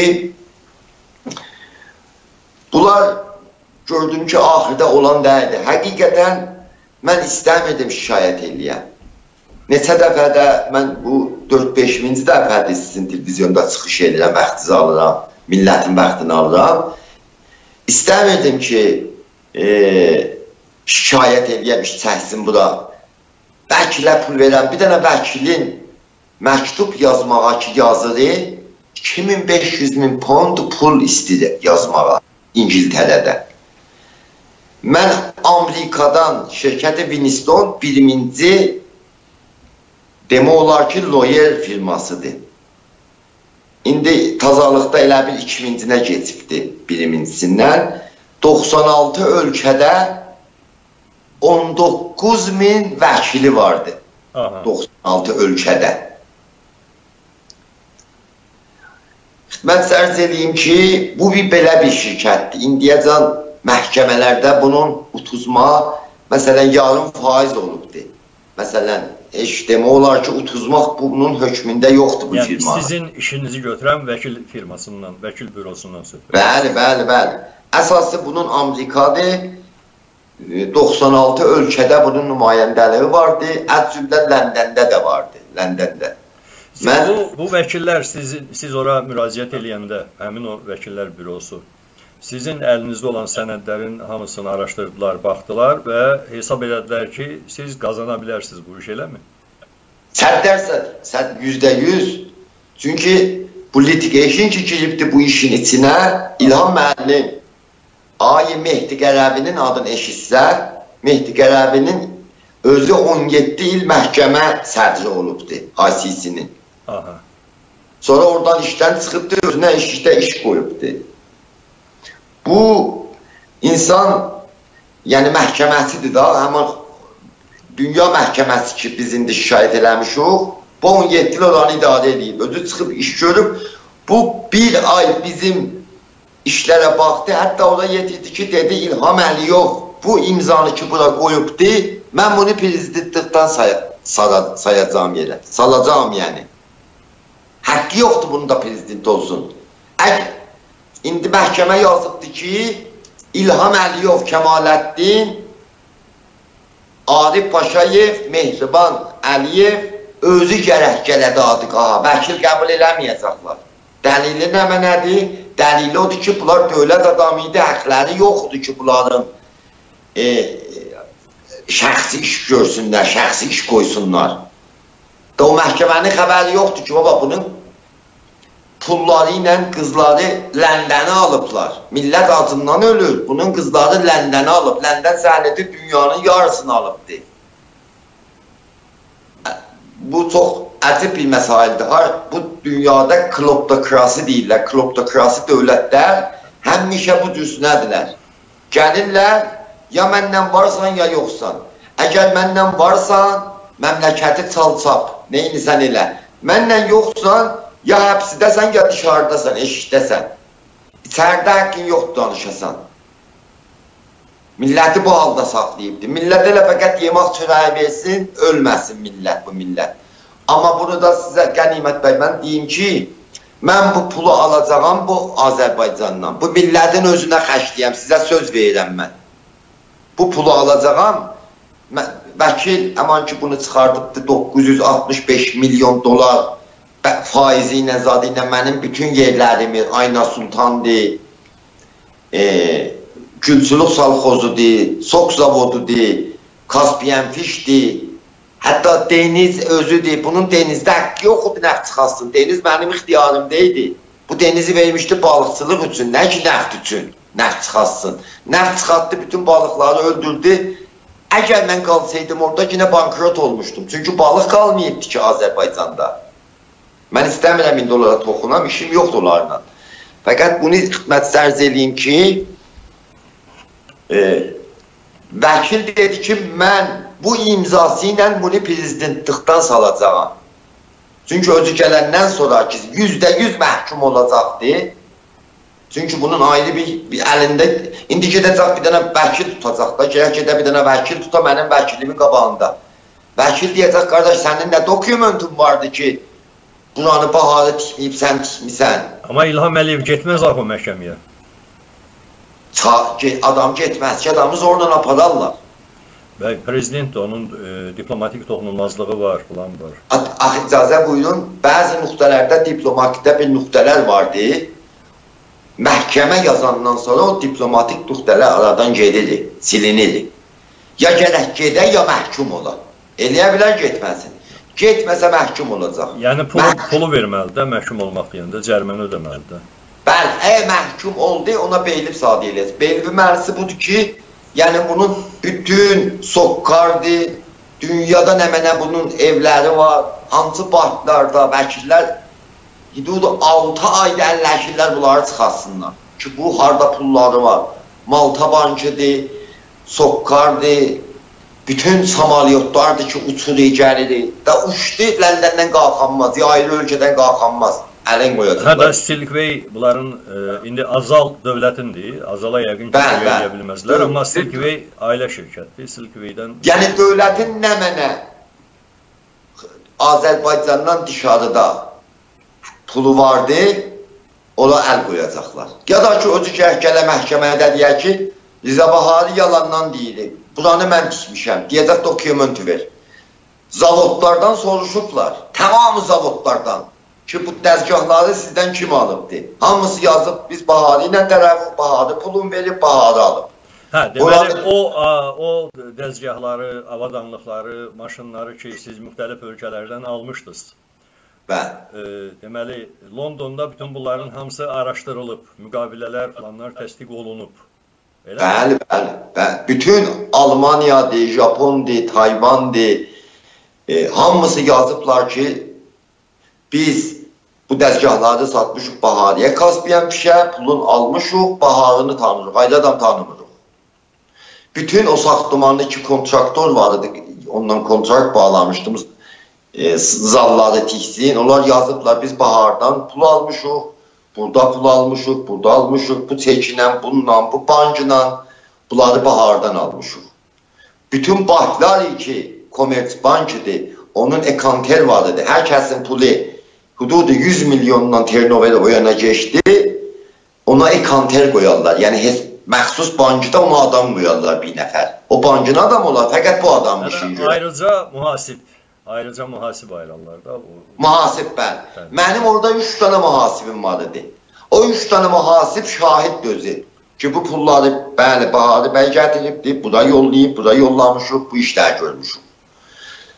B: bunlar gördüm ki, axirdə olan deyildi. Həqiqətən mən istəmirdim şikayət eləyəm. Neçə dəfədə mən bu dörd beş minci dəfədir sizin televizyonda çıxış edirəm, vaxtınızı alıram, millətin vaxtını alıram. İstəmirdim ki, e, şikayət eləyəm, iş çəksin bura. Vəkilə pul verəm, bir dənə vəkilin məktub yazmağa ki, yazır, iki min beş yüz min pound pul istəyir yazmağa İngiltərədə. Mən Amerikadan şirkəti Winston birinci demək olar ki, lawyer firmasıdır. İndi tazalıqda elə bir iki mincinə geçibdir birincisindən. doxsan altı ölkədə on doqquz min vəkili vardı. Aha. doxsan altı ölkədə. Xidmət sərz edeyim ki, bu bir belə bir şirkətdir. İndiyəcən məhkəmələrdə bunun utuzma, məsələn, yarım faiz olubdur. Məsələn, heç demək olar ki, utuzmaq bunun hökmündə yoxdur bu
A: yəni,
B: firma.
A: Yəni, sizin işinizi götürən vəkil firmasından, vəkil bürosundan söhbət.
B: Bəli, bəli, bəli. Əsası bunun Amerikadır. doxsan altı ölkədə bunun nümayəndəliyi vardı. Əcümdə Ləndəndə də vardı. Ləndəndə.
A: Mən... Bu, bu vəkillər, siz, siz ora müraciət eləyəndə, həmin o vəkillər bürosu, sizin əlinizdə olan sənədlərin hamısını araşdırdılar, baxdılar və hesab elədilər ki, siz qazana bilərsiniz bu iş, eləmi?
B: Sədlərsə, yüzdə yüz. Çünki bu litigation ki, giribdir bu işin içinə, İlham müəllim, Ay Mehdi Qərəbinin adını eşitsə, Mehdi Qərəbinin özü on yeddi il məhkəmə sədri olubdur, I C C-nin. Sonra oradan işdən çıxıbdır, özünə işdə iş qoyubdur. Bu insan, yəni məhkəməsidir da, həmin dünya məhkəməsi ki, biz indi şikayət eləmişik, bu on yeddi il oranı idarə edib, özü çıxıb iş görüb, bu bir ay bizim işlərə baxdı, hətta o da yetirdi ki, dedi İlham Əliyev bu imzanı ki, bura qoyubdu, mən bunu prezidentlikdən say sayacağım yerə, salacağım yəni. Haqqı yoxdur bunun da prezident olsun. Əgər İndi məhkəmə yazıbdır ki, İlham Əliyev, Kemaləddin, Arif Paşayev, Mehriban Əliyev özü gərək gələdə adıqaha, vəkil qəbul eləməyəcəklər. Dəlili nə mənədir? Dəlili odur ki, bunlar dövlət adamı idi, həqləri yoxdur ki, bunların e, şəxsi iş görsünlər, şəxsi iş qoysunlar. Da o məhkəmənin xəbəri yoxdur ki, baba bunun pulları ilə qızları Ləndəni alıblar. Millət acından ölür. Bunun qızları Ləndəni alıb. Ləndən zəhləti dünyanın yarısını alıbdır. Bu çox əcib bir məsələdir. Bu dünyada kloptokrasi deyirlər. Kloptokrasi dövlətlər həmişə bu cüsnədirlər. Gəlirlər, ya məndən varsan, ya yoxsan. Əgər məndən varsan, məmləkəti çal-çap, neyinisən elə. Məndən yoxsan, ya həbsidəsən, ya dışarıdasan, eşikdəsən. İçərdə həqqin yoxdur danışasan. Milləti bu halda saxlayıbdır. Millət elə fəqət yemək çörəyi versin, ölməsin millət, bu millət. Amma bunu da sizə Qənimət bəy, mən deyim ki, mən bu pulu alacağım bu Azərbaycandan. Bu millətin özünə xərcləyəm, sizə söz verirəm mən. Bu pulu alacağım, vəkil əman ki bunu çıxardıbdır doqquz yüz altmış beş milyon dolar faizi ilə, zadı ilə mənim bütün yerlərimi, Ayna Sultandır, e, Gülçuluq Salxozudur, Sok Zavodudur, Kaspiyan Fişdir, hətta deniz özüdür. Bunun denizdə haqqı yoxdur nəft çıxasın. Deniz mənim ixtiyarımdaydı. Bu denizi vermişdi balıqçılıq üçün, nə ki nəft üçün nəft çıxasın. Nəft çıxartdı, bütün balıqları öldürdü. Əgər mən qalsaydım orada yine bankrot olmuştum. Çünki balıq qalmayıbdı ki Azərbaycanda. Mən istəmirəm indi onlara toxunam, işim yoxdur onlarla. Fəqət bunu xidmət sərz eləyim ki, e, vəkil dedi ki, mən bu imzası ilə bunu prezidentlikdən salacağım. Çünki özü gələndən sonra ki, yüzdə yüz məhkum olacaqdı. Çünki bunun ayrı bir, bir əlində, indi gedəcək bir dənə vəkil tutacaq da, gələk gedə bir dənə vəkil tuta mənim vəkilimin qabağında. Vəkil deyəcək, qardaş, sənin nə dokumentun vardı ki, buranı baharı tikməyib, sən tikmirsən.
A: Amma İlham Əliyev getməz axı məhkəməyə.
B: Adam getməz ki, adamı zorla apararlar.
A: Və prezident də onun e, diplomatik toxunulmazlığı var, falan var.
B: Axı, icazə buyurun, bəzi nöqtələrdə diplomatikdə bir nöqtələr vardı. Məhkəmə yazandan sonra o diplomatik nöqtələr aradan gedir, silinir. Ya gərək gedə, ya məhkum ola. Eləyə bilər, getməsin. Getməsə məhkum olacaq.
A: Yəni pulu, Məhkum... pulu verməlidir, məhkum olmaq deyəndə, cəriməni ödəməlidir.
B: Bəli, əgər məhkum oldu, ona beylib sadə eləyəcək. Beylibi mərsi budur ki, yəni bunun bütün soqqardır, dünyada nə-mənə bunun evləri var, hansı banklarda vəkillər hududu altı ayda əlləşirlər bunları çıxarsınlar. Ki, bu harda pulları var. Malta bankıdır, soqqardır, bütün samalyotlardır ki, uçur, gəlidir. Da uçdu, Ləndəndən qalxanmaz, ya ayrı ölkədən qalxanmaz. Əlin qoyacaqlar.
A: Hə da Silkway bunların e, indi Azal dövlətindir. Azala yəqin ki, eləyə bilməzlər. Amma Silkway ailə şirkətdir. Silkway'dən...
B: Yəni dövlətin nə mənə Azərbaycandan dışarıda pulu vardı, ona əl qoyacaqlar. Ya da ki, özü gələ məhkəmədə deyək ki, Riza Bahari yalandan deyir. Buranı mən tikmişəm, deyəcək dokumenti ver. Zavodlardan soruşublar, tamamı zavodlardan ki, bu dəzgahları sizdən kim alıbdır? Hamısı yazıb, biz Bahari ilə tərəf, Bahari pulun verib, Bahari alıb.
A: Hə, deməli, o, o dəzgahları, avadanlıqları, maşınları ki, siz müxtəlif ölkələrdən almışdınız.
B: Bəli.
A: E, deməli, Londonda bütün bunların hamısı araşdırılıb, müqavilələr, planlar təsdiq olunub. Elə
B: bəli, bəli, bəli. Bütün Almaniyadır, Japondur, Tayvandır, e, hamısı yazıblar ki, biz bu dəzgahları satmışıq Bahariyə, Kaspiyan fişə, pulun almışıq, Baharını tanırıq, ayrı adam tanımırıq. Bütün o saxtımanlı iki kontraktor vardı, ondan kontrakt bağlamışdım, e, zalları tiksin, onlar yazıblar, biz Bahardan pul almışıq, burada pul almışıq, burada almışıq, bu çəkinlə, bununla, bu bankla, bunları Bahardan almışıq. Bütün banklar ki, Commerzbank'dır, onun ekanter vardı, hər kəsin pulu, hududu yüz milyondan turnover o yana geçti, ona ekanter koyarlar. Yani məxsus bankda ona adam koyarlar bir nəfər. O bankın adam olar, fəqət bu adam bir şey görür.
A: Ayrıca muhasib, ayrıca muhasib ayrılarlar da.
B: Muhasib ben. Evet. Mənim orada üç tane muhasibim var idi. O üç tane muhasib şahid gözü. Ki bu pulları bəli, Bahari bəy gətiribdir, bu da yollayıb, bu da yollamışıq, bu işlər görmüşük.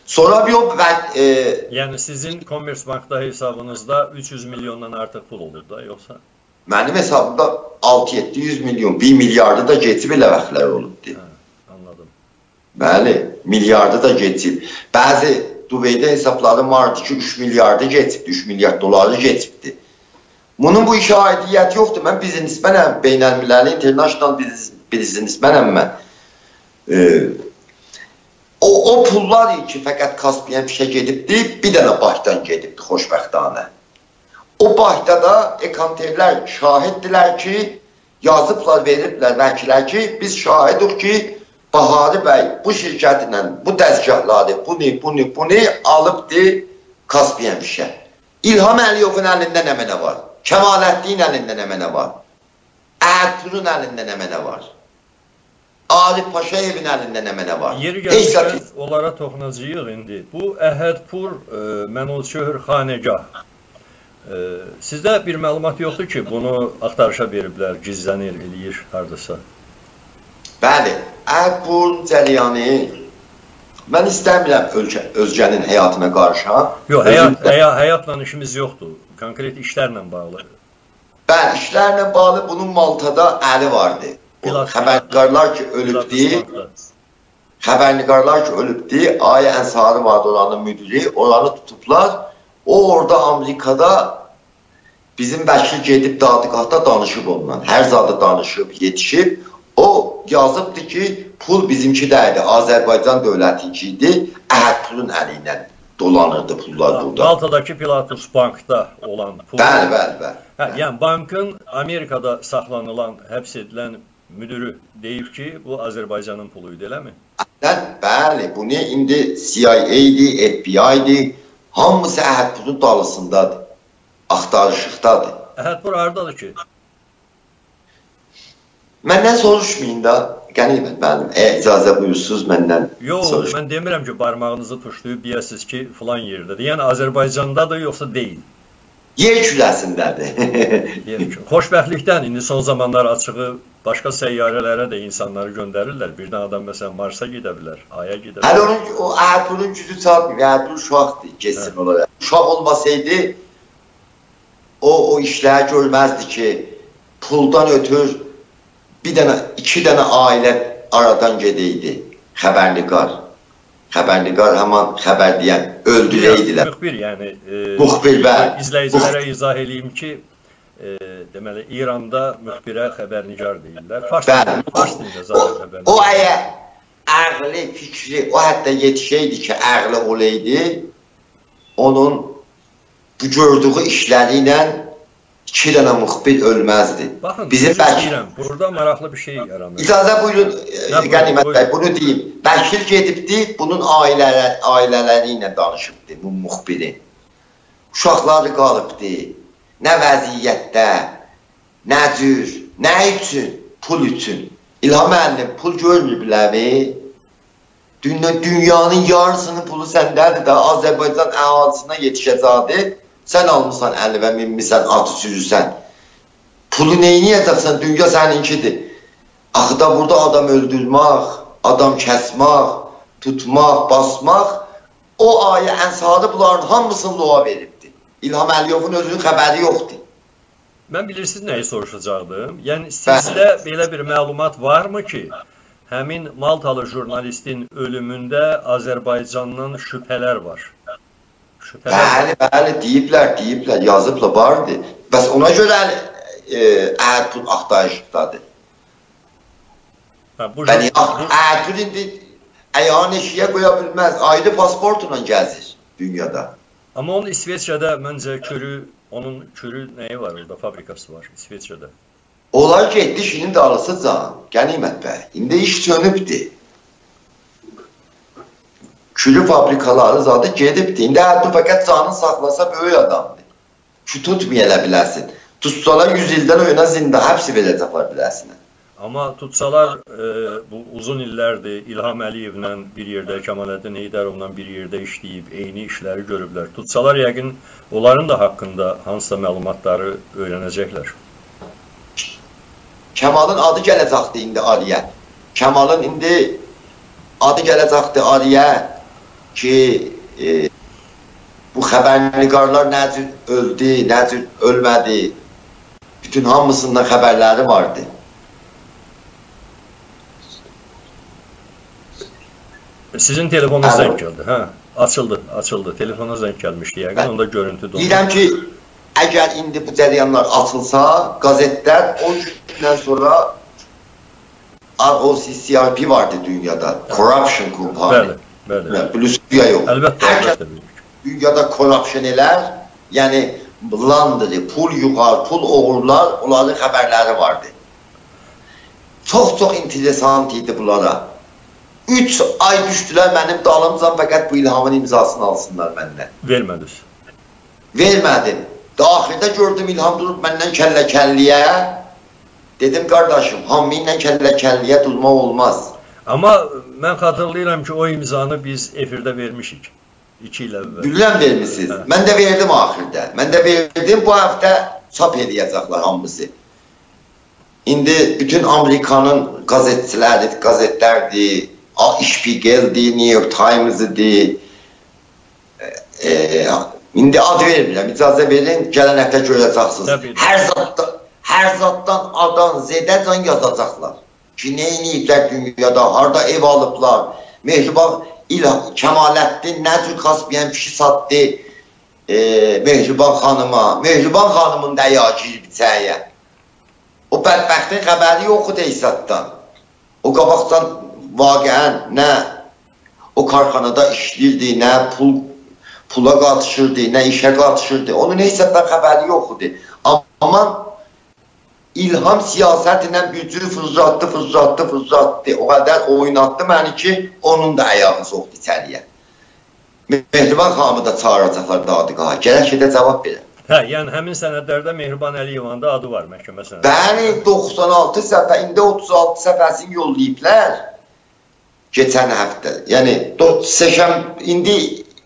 B: Sonra bir o e,
A: yəni sizin Commerzbankda hesabınızda üç yüz milyondan artıq pul olur da, yoxsa?
B: Mənim hesabımda altı yeddi yüz milyon, bir milyardı da geçib elə vaxtlar olubdu.
A: Hə, anladım.
B: Bəli, milyardı da geçib. Bəzi Dubeydə hesablarım vardı ki, üç milyardı geçibdi, üç milyard doları geçibdi. Bunun bu işə aidiyyəti yoxdur. Mən biznesmenəm, beynəlmiləli, international biznesmenəm mən. Ee, o, o pullar ki, fəqət Kaspiyan fişə gedibdi, bir dənə bankdan gedibdi, xoşbəxtanə. O bankda da ekonterlər şahiddirlər ki, yazıblar, veriblər vəkilər ki, biz şahidik ki, Bahari bəy bu şirkətlə, bu dəzgahları, bunu, bunu, bunu alıbdı Kaspiyan fişə. İlham Əliyevin əlində nə mənə var? Kemalettin əlində nə mənə var? Ertuğrul'un əlində nə mənə var? Arif Paşayevin əlində nə mənə var?
A: Yeri gəlmişkən onlara toxunacağıq indi. Bu Əhədpur e, Mənulçöhr Xanəgah. E, sizdə bir məlumat yoxdur ki, bunu axtarışa veriblər, gizlənir, eləyir hardasa? Bəli,
B: Əhədpur cəryanı mən istəmirəm ölkə, Özgənin həyatına qarışam.
A: Yox, həyat, həyat, həyatla işimiz yoxdur. Konkret işlərlə bağlı.
B: Bəli, işlərlə bağlı bunun Maltada əli vardı. Xəbərniqarlar ki, ölübdi. Xəbərniqarlar ki, ölübdi. Ayə Ənsarı vardı oranın müdiri. Oranı tutublar. O orada Amerikada bizim vəkil gedib dadgahda danışıb ondan. Hər zadı danışıb, yetişib. O yazıbdı ki, pul bizimki deydi. Azərbaycan dövlətinki idi. Əhədpurun əli ilə dolanırdı pullar burada.
A: Maltadakı Pilatus Bankda olan pul.
B: Bəli, bəli, bəli.
A: Hə, yəni bankın Amerikada saxlanılan, həbs edilən müdürü deyib ki, bu Azərbaycanın puluydu, eləmi?
B: Bəli, bu ne indi C I A'di, F B I'di, hamısı Əhədpurun dalısındadır, axtarışıqdadır.
A: Əhədpur haradadır ki?
B: Məndən soruşmayın da, qənimət mənim, e, icazə buyursuz məndən
A: Yox,
B: soruşmayın.
A: mən demirəm ki, barmağınızı tuşlayıb deyəsiniz ki, filan yerdədir. Yəni Azərbaycandadır, yoxsa deyil?
B: Yer kürəsindədir.
A: Xoşbəxtlikdən indi son zamanlar açığı başqa səyyarələrə də insanları göndərirlər. Birdən adam məsələn Marsa gedə bilər, Aya gedə bilər.
B: Hələ onun, o Əhədpurun gücü çatmıyor, Əhədpur uşaqdır, geçsin olaraq. Uşaq olmasaydı, o, o işləri görməzdi ki, puldan ötür, bir dənə, iki dənə ailə aradan gedəydi, xəbərniqar. Xəbərniqar həman xəbər deyən öldüləydilər.
A: Müxbir, yəni. E,
B: Müxbir, bəli.
A: İzləyicilərə izah eləyim ki, e, deməli, İranda müxbirə xəbərnigar deyirlər. Fars dilində zaten xəbərnigar.
B: O əgər əqli, fikri, o hətta yetişəydi ki, əqli olaydı, onun bu gördüyü işləri ilə iki dənə müxbir ölməzdi.
A: Baxın, bizim istəyirəm, burada maraqlı bir şey yaranır.
B: İcazə buyurun, Qənimət bəy, bunu deyim. Vəkil gedibdi, bunun ailələr, ailələri ilə danışıbdı, bu müxbirin. Uşaqları qalıbdı, nə vəziyyətdə, nə cür, nə üçün, pul üçün. İlham Əliyev pul görmüblərmi? Dünyanın yarısının pulu səndədir də, Azərbaycan əhalisine yetişəcəkdir. Sən almışsan əlivə, minmişsən, atı sürürsən. Pulu neyini yedəcəksən? Dünya səninkidir. Axı da burada adam öldürmək, adam kəsmək, tutmaq, basmaq, o ayə Ənsarı bunların hamısını loğa veribdi. İlham Əliyevin özünün xəbəri yoxdur.
A: Mən bilirsiniz nəyi soruşacaqdım? Yəni sizdə belə bir məlumat varmı ki, həmin Maltalı jurnalistin ölümündə Azərbaycandan şübhələr var?
B: Bəli, bəli, deyiblər, deyiblər, yazıblar, vardı. Bəs ona görə Əhədpur axtarışdadır. Bəli, Əhədpur indi əyani eşiyə qoya bilməz, ayrı pasportla gəzir dünyada.
A: Amma onun İsveçrədə məncə körü, onun körü nəyi var orada, fabrikası var İsveçrədə.
B: Onlar getdi işinin darısı can, Qənimət bəy, indi iş sönübdür. Külü fabrikaları zaten gedibdi. İndi Əhədpur fəqət canını saxlasa böyük adamdır. Ki tutmaya elə bilərsin. Tutsalar yüz ildən oyuna zinda həbsi verəcəklər bilərsinə.
A: Amma tutsalar e, bu uzun illərdir İlham Əliyevlə bir yerdə, Kemalettin Heydərovla bir yerdə işləyib, eyni işləri görüblər. Tutsalar yəqin onların da haqqında hansısa məlumatları öyrənəcəklər.
B: Kemal'ın adı gələcəkdi indi Aliyə. Kemal'ın indi adı gələcəkdi Aliyə. ki e, bu xəbərnigarlar nə cür öldü, nə cür ölmədi, bütün hamısından xəbərləri vardı.
A: Sizin telefonunuz zəng gəldi, hə? Açıldı, açıldı. Telefona zəng gəlmişdi yəqin, onda görüntü də oldu.
B: Deyirəm ki, əgər indi bu cəryanlar açılsa, qazetlər on gündən sonra R O C C R P vardı dünyada, Corruption Company.
A: Bəli, bəli.
B: Blusuya yox.
A: Əlbəttə, əlbəttə.
B: Dünyada korruption elər, yəni blandırı, pul yuxar, pul oğurlar, onların xəbərləri vardı. Çox-çox interesant idi bunlara. Üç ay düşdülər mənim dalımcan, fəqət bu İlhamın imzasını alsınlar məndən.
A: Vermədiniz.
B: Vermədim. Daxildə gördüm İlham durub məndən kəllə-kəlliyə. Dedim, qardaşım, hamı ilə kəllə-kəlliyə durmaq olmaz.
A: Amma mən xatırlayıram ki, o imzanı biz efirdə vermişik. İki il əvvəl.
B: Bilirəm vermişsiniz. Hə. Mən də verdim axırda. Mən də verdim, bu həftə çap edəcəklər hamısı. İndi bütün Amerikanın qazetçiləri, qazetlərdir, Spiegel'dir, New York Times'dir. E, e, indi ad vermirəm, icazə verin, gələn həftə görəcəksiniz. Hər zatdan, hər zatdan adan, zədəcan yazacaqlar. Ki, nə iniyiblər dünyada, harada ev alıblar. Mehriban İlham, Kəmaləddin nə cür Kaspiyan fişi satdı e, Mehriban xanıma. Mehriban xanımın da ya girib içəyə. O bədbəxtin xəbəri yoxu deysətdən. O qabaqdan vaqəən nə o karxanada işləyirdi, nə pul, pula qatışırdı, nə işə qatışırdı. Onun heysətdən xəbəri yoxudur. Amma İlham siyasətlə bücürü fırlatdı, fırlatdı, fırlatdı. O qədər oynatdı məni ki, onun da ayağı soxdu içəriyə. Mehriban xanımı da çağıracaqlar dadıqaha. Gərək ki də cavab verəm.
A: Hə, yəni həmin sənədlərdə Mehriban Əliyevin da adı var məhkəmə sənədlərində.
B: Bəli, doxsan altı səfə, indi otuz altı səfəsini yollayıblar. Keçən həftə. Yəni, seçəm, indi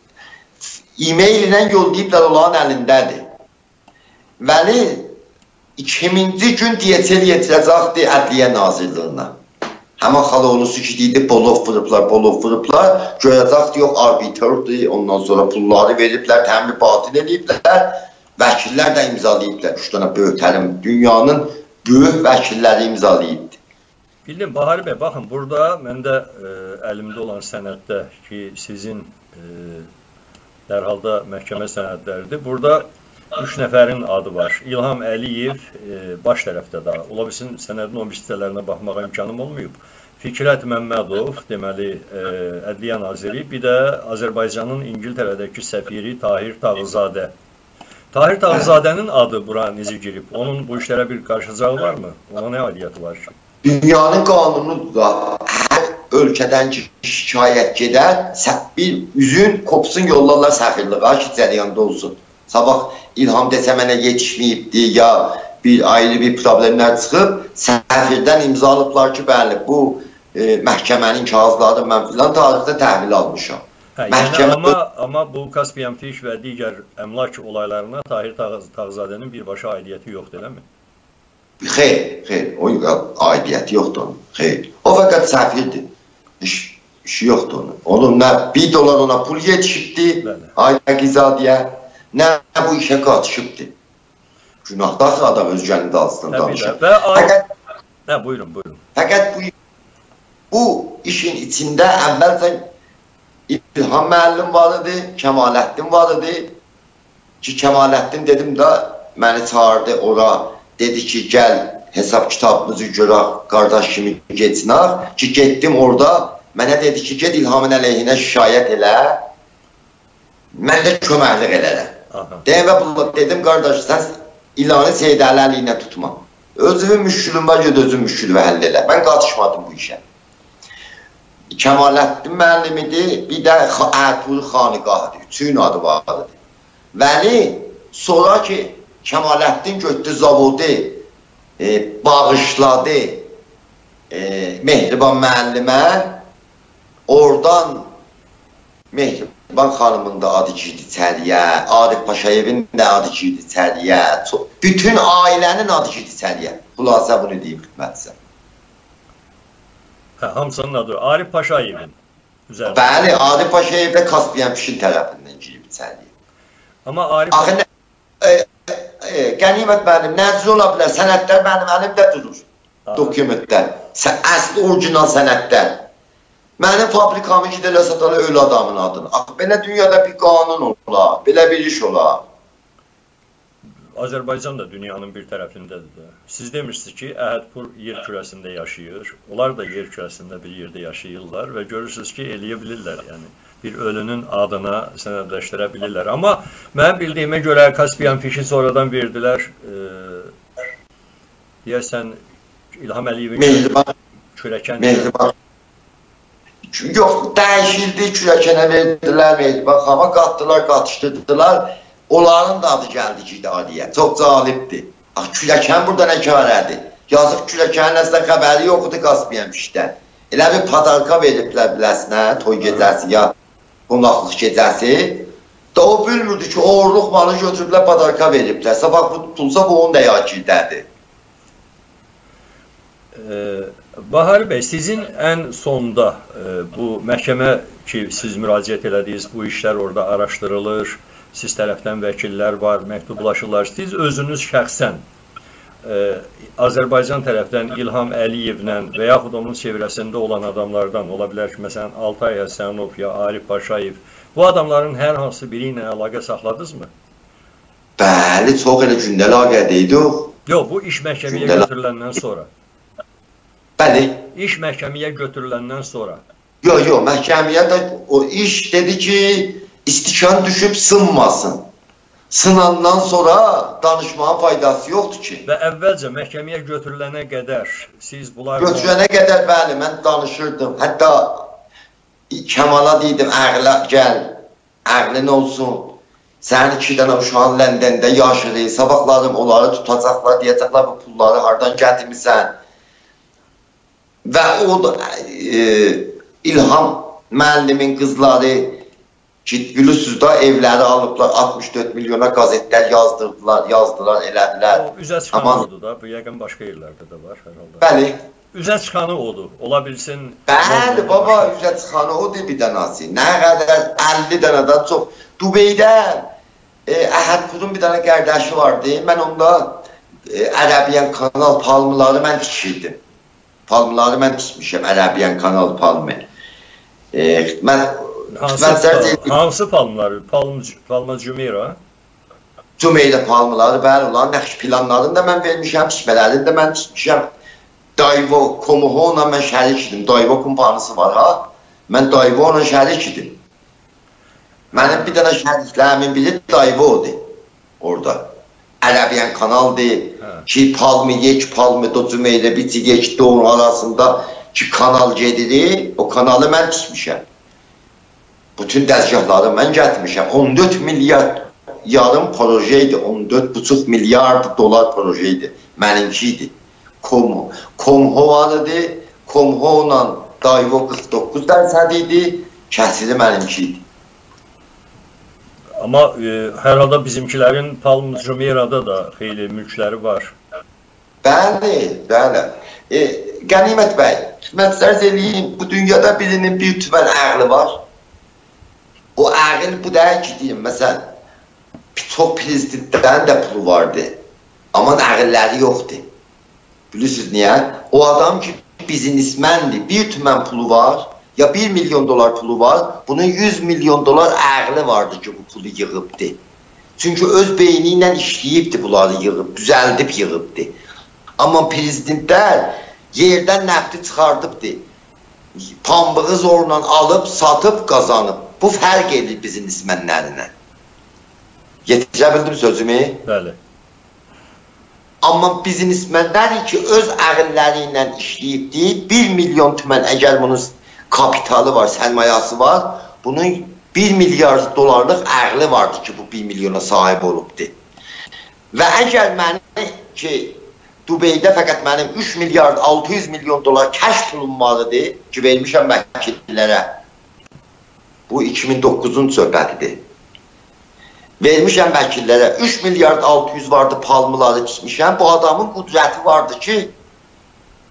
B: e-mail ilə yollayıblar olan əlindədir. Vəli ikinci gün diyeteli yetirəcəkdi Ədliyyə Nazirliyinə. Həmən xala olusu ki, deyildi, bolov vırıblar, bolov vırıblar, görəcəkdi, yox, arbitrdir, ondan sonra pulları veriblər, təmri batil ediblər, vəkillər də imzalayıblar, üç dənə böyük təlim, dünyanın böyük vəkilləri imzalayıbdır.
A: Bildim, Bahari bəy, baxın, burada məndə e, əlimdə olan sənəddə ki, sizin e, dərhalda məhkəmə sənədləridir, burada üç nəfərin adı var. İlham Əliyev e, baş tərəfdə də. Ola bilsin, sənədin on bir hissələrinə baxmağa imkanım olmayıb. Fikrət Məmmədov, deməli, e, Ədliyyə Naziri, bir də Azərbaycanın İngiltərədəki səfiri Tahir Tağızadə. Tahir Tağızadənin adı bura necə girib? Onun bu işlərə bir qarşıcağı varmı? Ona nə aidiyyəti var ki?
B: Dünyanın qanunu da hər ölkədən ki, şikayət gedər, bir üzün kopsun yollarlar səfirliğə ki, cəriyanda olsun. Sabah İlham desə mənə yetişməyibdi, ya bir ayrı bir problemlər çıxıb, səfirdən imza alıblar ki, bəli, bu e, məhkəmənin kağızları mən filan tarixdə təhvil almışam.
A: Hə, yəni, amma, amma bu Kaspiyan Fiş və digər əmlak olaylarına Tahir Tağızadənin birbaşa aidiyyəti yoxdur, eləmi?
B: Xeyr, xeyr, o aidiyyəti yoxdur onun, xeyr. O fəqət səfirdir, iş, işi yoxdur onun. Onun nə bir dolar ona pul yetişibdi, Ayda Qizadiyə, nə bu işə qatışıbdır. Günahdadır adam özgənin dalısından danışır.
A: Fəqət, hə, buyurun, buyurun.
B: Fəqət bu, bu işin içində əvvəlcə İlham müəllim var idi, Kəmaləddin var idi ki, Kəmaləddin dedim də məni çağırdı ora, dedi ki, gəl hesab kitabımızı görək, qardaş kimi geçinək ki, getdim orada, mənə dedi ki, ged İlhamın əleyhinə şikayət elə, mən də köməklik elərəm. Deyəm, dedim, qardaş, sən ilanı Seydəli əliyinə tutma. Özümün müşkülüm var, göd özüm müşkülü həll elə. Mən qatışmadım bu işə. Kəmaləddin müəllimidir, bir də Ərtuğrul Xaniqahıdır, üçün adı vardır. Vəli, sonra ki, Kəmaləddin götdü zavodu, e, bağışladı e, Mehriban müəllimə, oradan Mehriban xanımın da adı girdi içəriyə, Arif Paşayevin də adı girdi içəriyə, bütün ailənin adı girdi içəriyə. Xülasə bunu deyim xidmətsə.
A: Hə, hamısının adı Arif Paşayevin. Üzərində.
B: Bəli, Arif Paşayev də Kaspiyan Fişin tərəfindən girib içəriyə.
A: Amma Arif
B: Axı, e, e, Qənimət mənim, nəzir ola bilər, sənədlər mənim əlimdə durur, dokumentlər, əsli orijinal sənədlər. Mənim fabrikamı ki, dələ satalı ölü adamın adını. Axı, belə dünyada bir qanun ola, belə bir iş ola.
A: Azərbaycan da dünyanın bir tərəfindədir. Siz demirsiniz ki, Əhədpur yer kürəsində yaşayır. Onlar da yer kürəsində bir yerdə yaşayırlar və görürsünüz ki, eləyə bilirlər. Yəni, bir ölünün adına sənədləşdirə bilirlər. Amma mənim bildiyimə görə Kaspiyan Fişi sonradan verdilər. E, deyəsən, İlham Əliyevin Kürəkən...
B: Mehriban. Yox, dəyişildi, Kürəkənə verdilər, Mehriban xama qatdılar, qatışdırdılar. Onların da adı gəldi ki, idarəyə. Çox cəlibdir. Kürəkən burada nə karədir? Yazıq Kürəkənin əslən xəbəri yoxdur Kaspiyan Fişdən. Elə bir padarka veriblər biləsinə, toy gecəsi ya qonaqlıq gecəsi. Da o bilmirdi ki, oğurluq malı götürüblər, padarka veriblər. Sabah bu pulsa bu onun da yakildədir.
A: Bahar bəy, sizin ən sonda e, bu məhkəmə ki, siz müraciət elədiniz, bu işlər orada araşdırılır, siz tərəfdən vəkillər var, məktublaşırlar. Siz özünüz şəxsən e, Azərbaycan tərəfdən İlham Əliyevlə və yaxud onun çevrəsində olan adamlardan, ola bilər ki, məsələn, Altay Həsənov ya Arif Paşayev, bu adamların hər hansı biri ilə əlaqə saxladınızmı?
B: Bəli, çox elə gündə əlaqədəydi o.
A: Yox, bu iş məhkəməyə götürüləndən sonra.
B: Bəli.
A: İş məhkəməyə götürüləndən sonra.
B: Yox, yox, məhkəməyə də o iş dedi ki, istikan düşüb sınmasın. Sınandan sonra danışmanın faydası yoxdur ki.
A: Və əvvəlcə məhkəməyə götürülənə qədər siz bunlar...
B: Götürülənə qədər, bəli, mən danışırdım. Hətta Kəmala deydim, əqlə gəl, əqlin olsun. Sənin iki dənə uşağın Ləndəndə yaşayır, sabahlarım onları tutacaqlar, deyəcəklər bu pulları hardan gətirmirsən. Və o da e, İlham müəllimin qızları ki, bilirsiniz da evləri alıblar, altmış dörd milyona qazetlər yazdırdılar, yazdılar, elədilər.
A: O üzə çıxanı Aman... odur da, bu yəqin başqa yerlərdə də var hər halda.
B: Bəli.
A: Üzə çıxanı odur, ola bilsin...
B: Bəli, baba, başqa... üzə çıxanı odur bir dənəsi. Nə qədər, əlli dənədən çox. Dubeydə e, Əhədpurun bir dənə qardaşı vardı, mən onda e, Ərəbiyyən kanal palmıları mən tikirdim. Palmıları mən tikmişəm, Ərəbiyyən kanal palmı. E, mən...
A: Hansı, hansı palmları? Palm, palma Cümeyra?
B: Cümeyra palmıları, bəli, olan nəqş planlarını da mən vermişəm, tikmələrini də mən tikmişəm. Dayvo, Komuho ilə mən şərik idim. Dayvo kumpanisi var, ha? Mən Dayvo ilə şərik idim. Mənim bir dənə şəriklərimin biri Dayvo'dur orada. Ərəbiyyən kanaldır ki, palmı, yek palmı, do Cümeyra, biti yek, doğun arasında ki, kanal gedirir, o kanalı mən tikmişəm. Bütün dəzgahları mən gətirmişəm. on dörd milyar yarım projeydi, on dörd buçuk milyar dolar projeydi. Mənimkiydi. Komo. Komho vardı, Komho ilə Dayvo qırx doqquz dərsən idi, kəsiri mənimkiydi.
A: Amma e, hər halda bizimkilərin Palm Jumeira'da da xeyli mülkləri var.
B: Bəli, bəli. E, Qənimət bəy, mən sərz eləyim, bu dünyada birinin bir tüvən əqli var. O əqil bu deyək ki, deyim, məsələn, çox prezidentlərin də pulu vardı. Amma əqilləri yoxdur. Bilirsiniz niyə? O adam ki, biznesmendir, bir tümən pulu var, ya bir milyon dolar pulu var, bunun yüz milyon dolar əqli vardı ki, bu pulu yığıbdır. Çünki öz beyni ilə işləyibdir bunları yığıb, düzəldib yığıbdır. Amma prezidentlər yerdən nəfti çıxardıbdır. Pambığı zorla alıb, satıb, qazanıb. Bu fərq edir biznesmenlərinə. Yetirə bildim sözümü?
A: Bəli.
B: Amma biznesmenlər ki, öz əqilləri ilə işləyibdir, bir milyon tümən əgər bunun kapitalı var, sərmayası var, bunun bir milyar dolarlıq əqli vardı ki, bu bir milyona sahib olubdur. Və əgər mənim ki, Dubeydə fəqət mənim üç milyar altı yüz milyon dolar kəş pulum vardı ki, vermişəm vəkillərə. Bu iki min doqquzun söhbətidir. Vermişəm vəkillərə, üç milyar altı yüz vardı palmıları tikmişəm. Bu adamın qüdrəti vardı ki,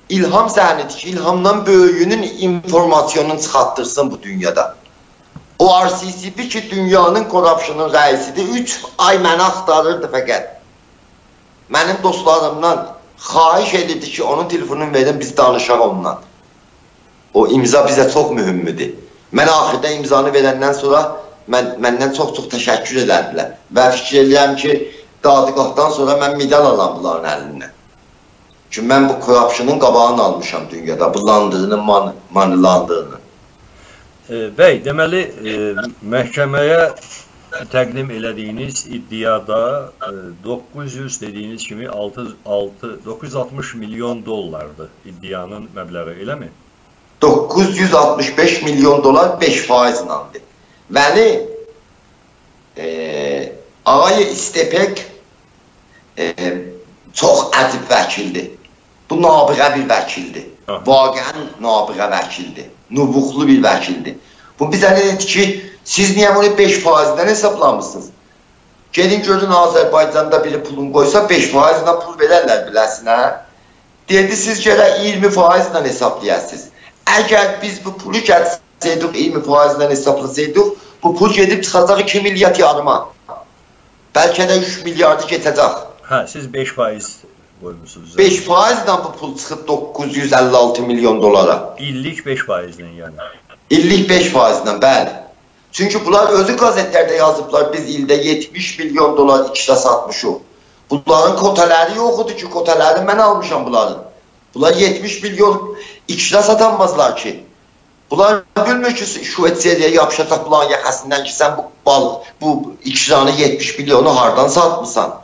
B: İlham zəhnidir ki, İlhamdan böyüyünün informasyonunu çıxartdırsın bu dünyada. O R C C P ki, dünyanın korrupşunun rəisidir, üç ay məni axtarırdı fəqət. Mənim dostlarımdan xahiş edirdi ki, onun telefonunu verin, biz danışaq onunla. O imza bizə çox mühümdür. Mən axirdə imzanı verəndən sonra mən, məndən çox-çox təşəkkür edərdilər. Və fikir edirəm ki, dadıqlıqdan sonra mən medal alam bunların əlindən. Çünki mən bu korrupşunun qabağını almışam dünyada, bu landığını, man manilandığını.
A: Bəy, deməli, e, məhkəməyə təqdim elədiyiniz iddiada e, doqquz yüz dediyiniz kimi doqquz yüz altmış milyon dollardır iddianın məbləği, eləmi?
B: doqquz yüz altmış beş milyon dolar beş faizlandı. Vəli e, Ağay İstepek e, çox ədib vəkildir. Bu nabiğə bir vəkildir. Vaqəən nabiğə vəkildir. Nubuqlu bir vəkildir. Bu bizə nə dedi ki, siz niyə bunu beş faizdən hesablamışsınız? Gelin görün Azərbaycanda biri pulun qoysa beş faizlə pul verərlər biləsinə. Dedi, siz gələ iyirmi faizlə hesablayasınız. Əgər biz bu pulu gətsəydik, iyirmi faizlə hesablasaydık, bu pul gedib çıxacaq iki milyard yarıma. Bəlkə də üç milyardı getəcək.
A: Hə, siz beş faiz qoymuşsunuz.
B: beş faizlə bu pul çıxıb doqquz yüz əlli altı milyon dolara.
A: İllik beş faizlə yəni.
B: İllik beş faizlə, bəli. Çünki bunlar özü qazetlərdə yazıblar, biz ildə yetmiş milyon dolar ikişə satmışıq. Bunların kotaları yoxudur ki, kotaları mən almışam bunların. Bunlar yetmiş milyon ikişə satanmazlar ki. Bunlar bilmir ki, Şvetsiyaya yapışacaq bunların yaxasından ki, sən bu balıq, bu ikişanı yetmiş milyonu hardan satmışsan.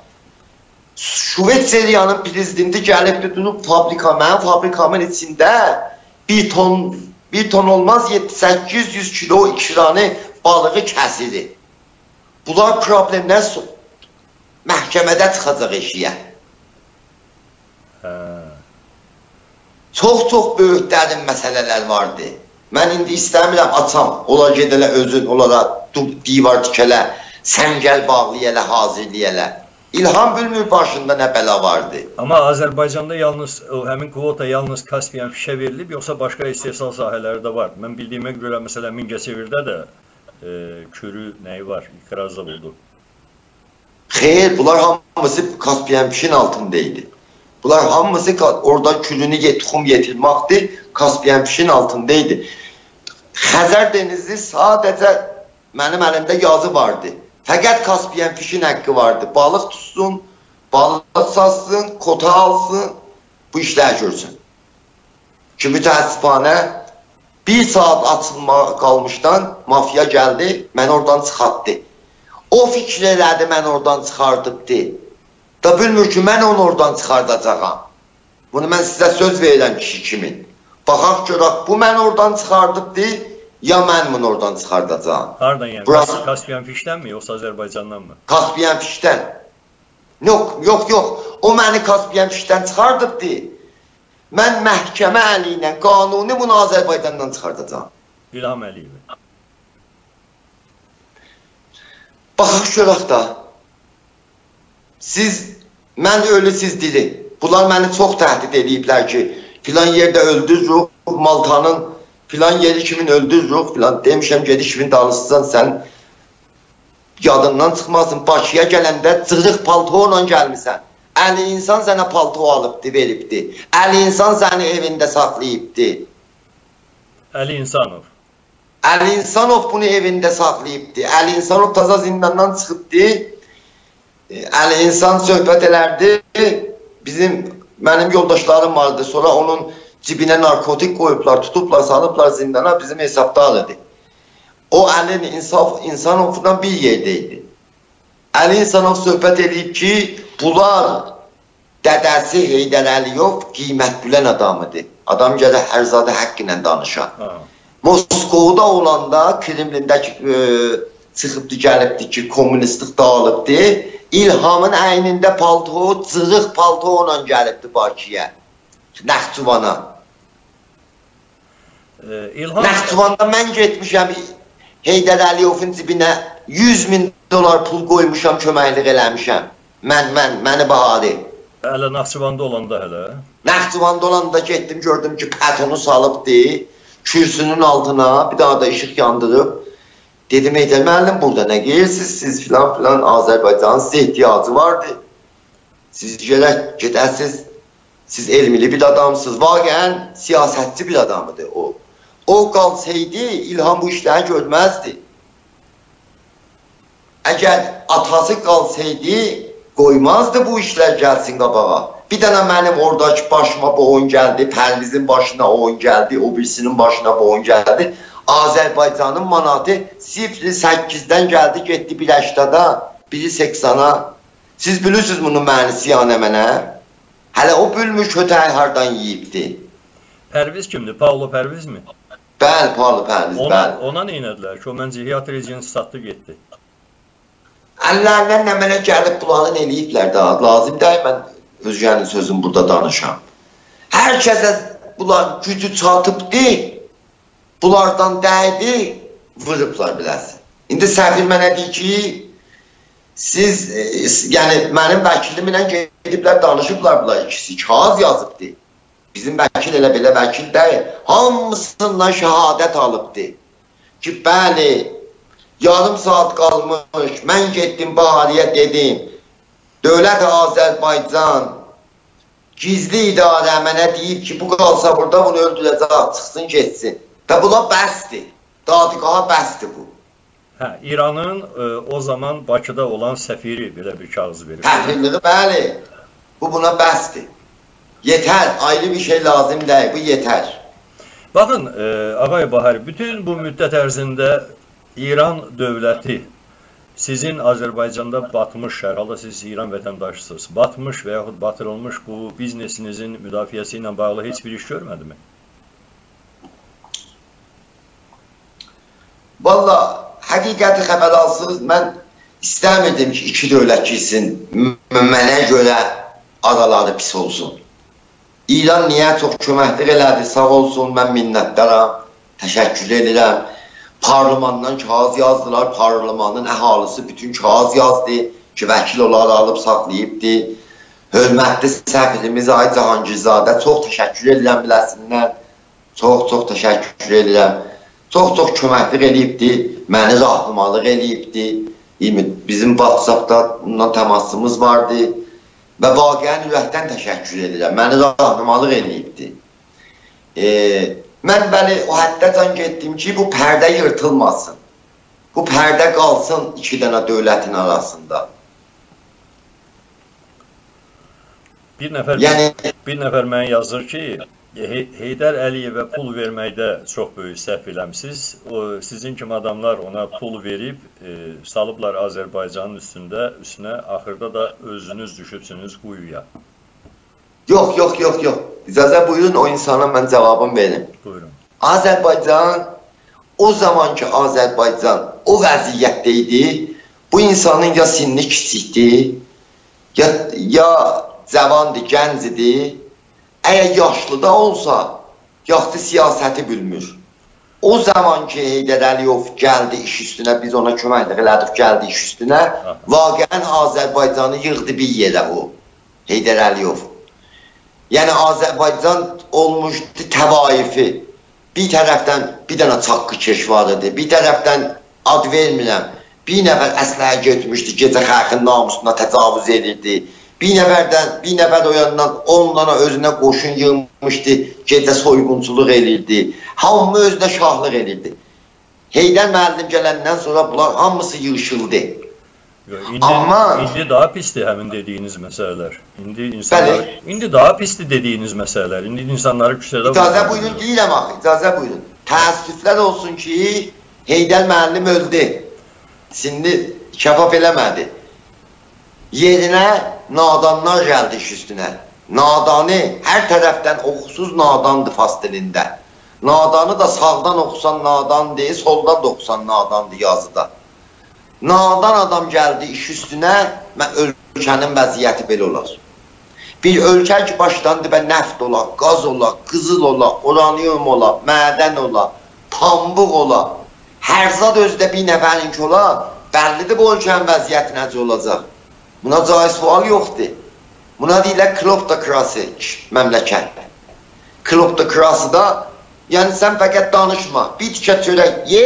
B: Şvetsiyanın prezidenti gəlib tutunup fabrika, mənim fabrikamın içində bir ton, bir ton olmaz yeddi səkkiz yüz kilo ikişanı balığı kəsilir. Bunlar problemlər məhkəmədə çıxacaq eşiyə. Çox-çox böyük dərin məsələlər vardı. Mən indi istəmirəm açam, olar gedələ özün, olara divar tikələ, səngəl bağlayələ, hazirləyələ. İlham bilmir başında nə bəla vardı.
A: Amma Azərbaycanda yalnız, o, həmin kvota yalnız Kaspiyan fişə verilib, yoxsa başqa istehsal sahələri də var. Mən bildiyimə görə, məsələn, Mingəçevirdə də e, kürü nəyi var, iqrazda buldu.
B: Xeyr, bunlar hamısı Kaspiyan fişin altındaydı. Bunlar hamısı orada kürünü tuxum yetirməkdir, Kaspiyan fişin altındaydı. Xəzər denizi sadəcə mənim əlimdə yazı vardı. Fəqət Kaspiyan fişin haqqı vardı. Balıq tutsun, balıq satsın, kota alsın, bu işlər görsün. Ki, mütəəssifanə bir saat açılma qalmışdan mafiya gəldi, mən oradan çıxartdı. O fikir elədi, mən oradan çıxardıbdı. Da bilmir ki, mən onu oradan çıxardacağam. Bunu mən sizə söz verirəm kişi kimi. Baxaq görək, bu mən oradan çıxardıbdı, ya mən bunu oradan çıxardacağım.
A: Hardan yəni? Burası Kaspiyan fişdən mi, yoxsa Azərbaycandan mı?
B: Kaspiyan fişdən. Yox, yox, yox. O məni Kaspiyan fişdən çıxardıbdı. Mən məhkəmə əli ilə qanuni bunu Azərbaycandan çıxardacağım.
A: İlham Əliyev.
B: Baxaq görək da. Siz, mən ölü siz dili. Bunlar məni çox təhdid ediblər ki, filan yerdə öldürürük, Maltanın filan yeri kimin öldürürük, filan demişəm, gedi kimin danışsan sən yadından çıxmasın. Bakıya gələndə cırıq paltoyla gəlmişsən. Əli insan sənə palto alıbdı, veribdi. Əli insan səni evində saxlayıbdı.
A: Əli İnsanov.
B: Əli İnsanov bunu evində saxlayıbdı. Əli İnsanov taza zindandan çıxıbdı. Əli İnsan söhbət elərdi. Bizim, mənim yoldaşlarım vardı. Sonra onun cibinə narkotik qoyublar, tutublar, salıblar zindana, bizim hesabda alırdı. O Əli İnsanovdan bir yerdeydi. Əli İnsanov söhbət edib ki, bunlar dədəsi Heydər Əliyov qiymət bilən adamıdır. Adam gələ hər zadə həqqi ilə danışa. Moskovda olanda, Kremlində e, çıxıbdı, gəlibdi ki, kommunistlik dağılıbdı. İlhamın əynində palto, cırıq palto ilə gəlibdi Bakıya, Naxçıvana.
A: Ee, İlham...
B: Naxçıvanda mən getmişəm, Heydər Əliyovun cibinə yüz min dolar pul qoymuşam, köməklik eləmişəm. Mən, mən, məni bahari.
A: Hələ Naxçıvanda olanda hələ.
B: Naxçıvanda olanda getdim, gördüm ki, patonu salıbdı, kürsünün altına, bir daha da işıq yandırıb. Dedim, Heydər müəllim, burada nə gelirsiniz, siz filan filan Azərbaycanın sizə ihtiyacı vardı. Siz gələk, gedəsiz, siz elmili bir adamsınız, vaqəən siyasətçi bir adamıdır o. O qalsaydı, İlham bu işləri görməzdi. Əgər atası qalsaydı, qoymazdı bu işlər gəlsin qabağa. Bir dənə mənim oradakı başıma bu oyun gəldi, Pərvizin başına o oyun gəldi, o birisinin başına bu oyun gəldi. Azərbaycanın manatı sıfır səkkizdən gəldi, getdi bir əşdada, biri seksana. Siz bilirsiniz bunun mənisi yəni mənə? Hələ o bülmüş ötəy hardan yiyibdi.
A: Pərviz kimdir? Paulo Pərviz mi?
B: Bəli, Paulo Pərviz,
A: ona,
B: bəli.
A: Ona neynədilər ki, o mən Zihiyyat Reziyanı satdı, getdi.
B: Əllərlə nə mənə gəlib bulanın eləyiblər daha. Lazım deyil, mən özgənin sözüm burada danışam. Hər kəsə bunlar gücü çatıbdı, bunlardan dəydi, vurublar biləsin. İndi səfir mənə deyir ki, siz, e, yəni mənim vəkilimlə gediblər, danışıblar bunlar ikisi, kağız yazıbdı. Bizim vəkil elə belə vəkil deyil, hamısından şəhadət alıbdı. Ki, bəli, yarım saat qalmış, mən getdim Bahariyə dedim, Dövlət Azərbaycan gizli idarə mənə deyib ki, bu qalsa burada bunu öldürəcək, çıxsın, getsin. Və buna bəsdir, dadiqaha bəsdir bu.
A: Hə, İranın e, o zaman Bakıda olan səfiri belə bir kağız verir.
B: Təhlilliği, bəli, bu buna bəsdir. Yetər, ayrı bir şey lazım deyil, bu yetər.
A: Baxın, e, Ağay Bahar, bütün bu müddət ərzində İran dövləti sizin Azərbaycanda batmış, hər halda siz İran vətəndaşısınız, batmış və yaxud batırılmış bu biznesinizin müdafiəsi ilə bağlı heç bir iş görmədi mi? Valla,
B: həqiqəti xəbər alsınız, mən istəmirdim ki, iki dövlət kilsin, mənə görə araları pis olsun. İran niyə çox köməkdir elədi, sağ olsun, mən minnətdaram, təşəkkür edirəm. Parlamandan kağız yazdılar, parlamanın əhalisi bütün kağız yazdı ki, vəkil onları alıb saxlayıbdı. Hörmətli səfirimiz Ay Cahangirzadə, çox təşəkkür edirəm biləsinlər, çox-çox təşəkkür edirəm. Çox-çox köməklik eləyibdi, məni rahmanlıq eləyibdi. Bizim WhatsAppda bundan təmasımız vardı və vaqəən ürəkdən təşəkkür edirəm, məni rahmanlıq eləyibdi. E, mən bəli o həddəcan getdim ki, bu pərdə yırtılmasın. Bu pərdə qalsın iki dənə dövlətin arasında.
A: Bir nəfər, yəni, bir nəfər mənə yazır ki, Heydər Əliyevə pul verməkdə çox böyük səhv eləmsiz. O, sizin kimi adamlar ona pul verib, e, salıblar Azərbaycanın üstündə, üstünə, axırda da özünüz düşübsünüz quyuya.
B: Yox, yox, yox, yox. İcazə buyurun, o insana mən cavabım verim.
A: Buyurun.
B: Azərbaycan, o zamanki Azərbaycan o vəziyyətdə idi, bu insanın ya sinni kiçikdir, ya, ya cavandır, gəncidir. Əgər yaşlı da olsa, yaxdı siyasəti bilmir. O zaman ki, Heydər Əliyev gəldi iş üstünə, biz ona köməklik elədik, gəldi iş üstünə, vaqəən Azərbaycanı yığdı bir yerə o, Heydər Əliyev. Yəni, Azərbaycan olmuşdu təvaifi. Bir tərəfdən bir dənə çaqqı keş var idi, bir tərəfdən ad vermirəm, bir nəfər əsləyə getmişdi, gecə xalqın namusuna təcavüz edirdi. Bir nəfərdən, bir nəfər o yandan onlara özünə qoşun yığmışdı, gecə soyğunçuluq edirdi. Hamı özünə şahlıq edirdi. Heydər müəllim gələndən sonra bunlar hamısı yığışıldı.
A: İndi, Amma, indi daha pisdir həmin dediyiniz məsələlər. İndi, insanlar, indi daha pisdir dediyiniz məsələlər. İndi insanları küçədə...
B: İcazə buyurun, deyirəm axı, icazə buyurun. Təəssüflər olsun ki, Heydər müəllim öldü. Şimdi kəfaf eləmədi. Yerinə nadanlar gəldi iş üstünə. Nadanı hər tərəfdən oxusuz nadandır fas dilində. Nadanı da sağdan oxusan nadan deyil, soldan da oxusan nadandır yazıda. Nadan adam gəldi iş üstünə, ölkənin vəziyyəti belə olar. Bir ölkə ki, başdan dibə nəft ola, qaz ola, qızıl ola, uranium ola, mədən ola, pambıq ola, hər zad özdə bir nəfərinki ola, bəllidir bu ölkənin vəziyyəti necə olacaq. Buna caiz sual yoxdur. Buna deyirlər kloptokrasi məmləkət. Kloptokrasıda, yəni sən fəqət danışma, bir tikə çörək ye,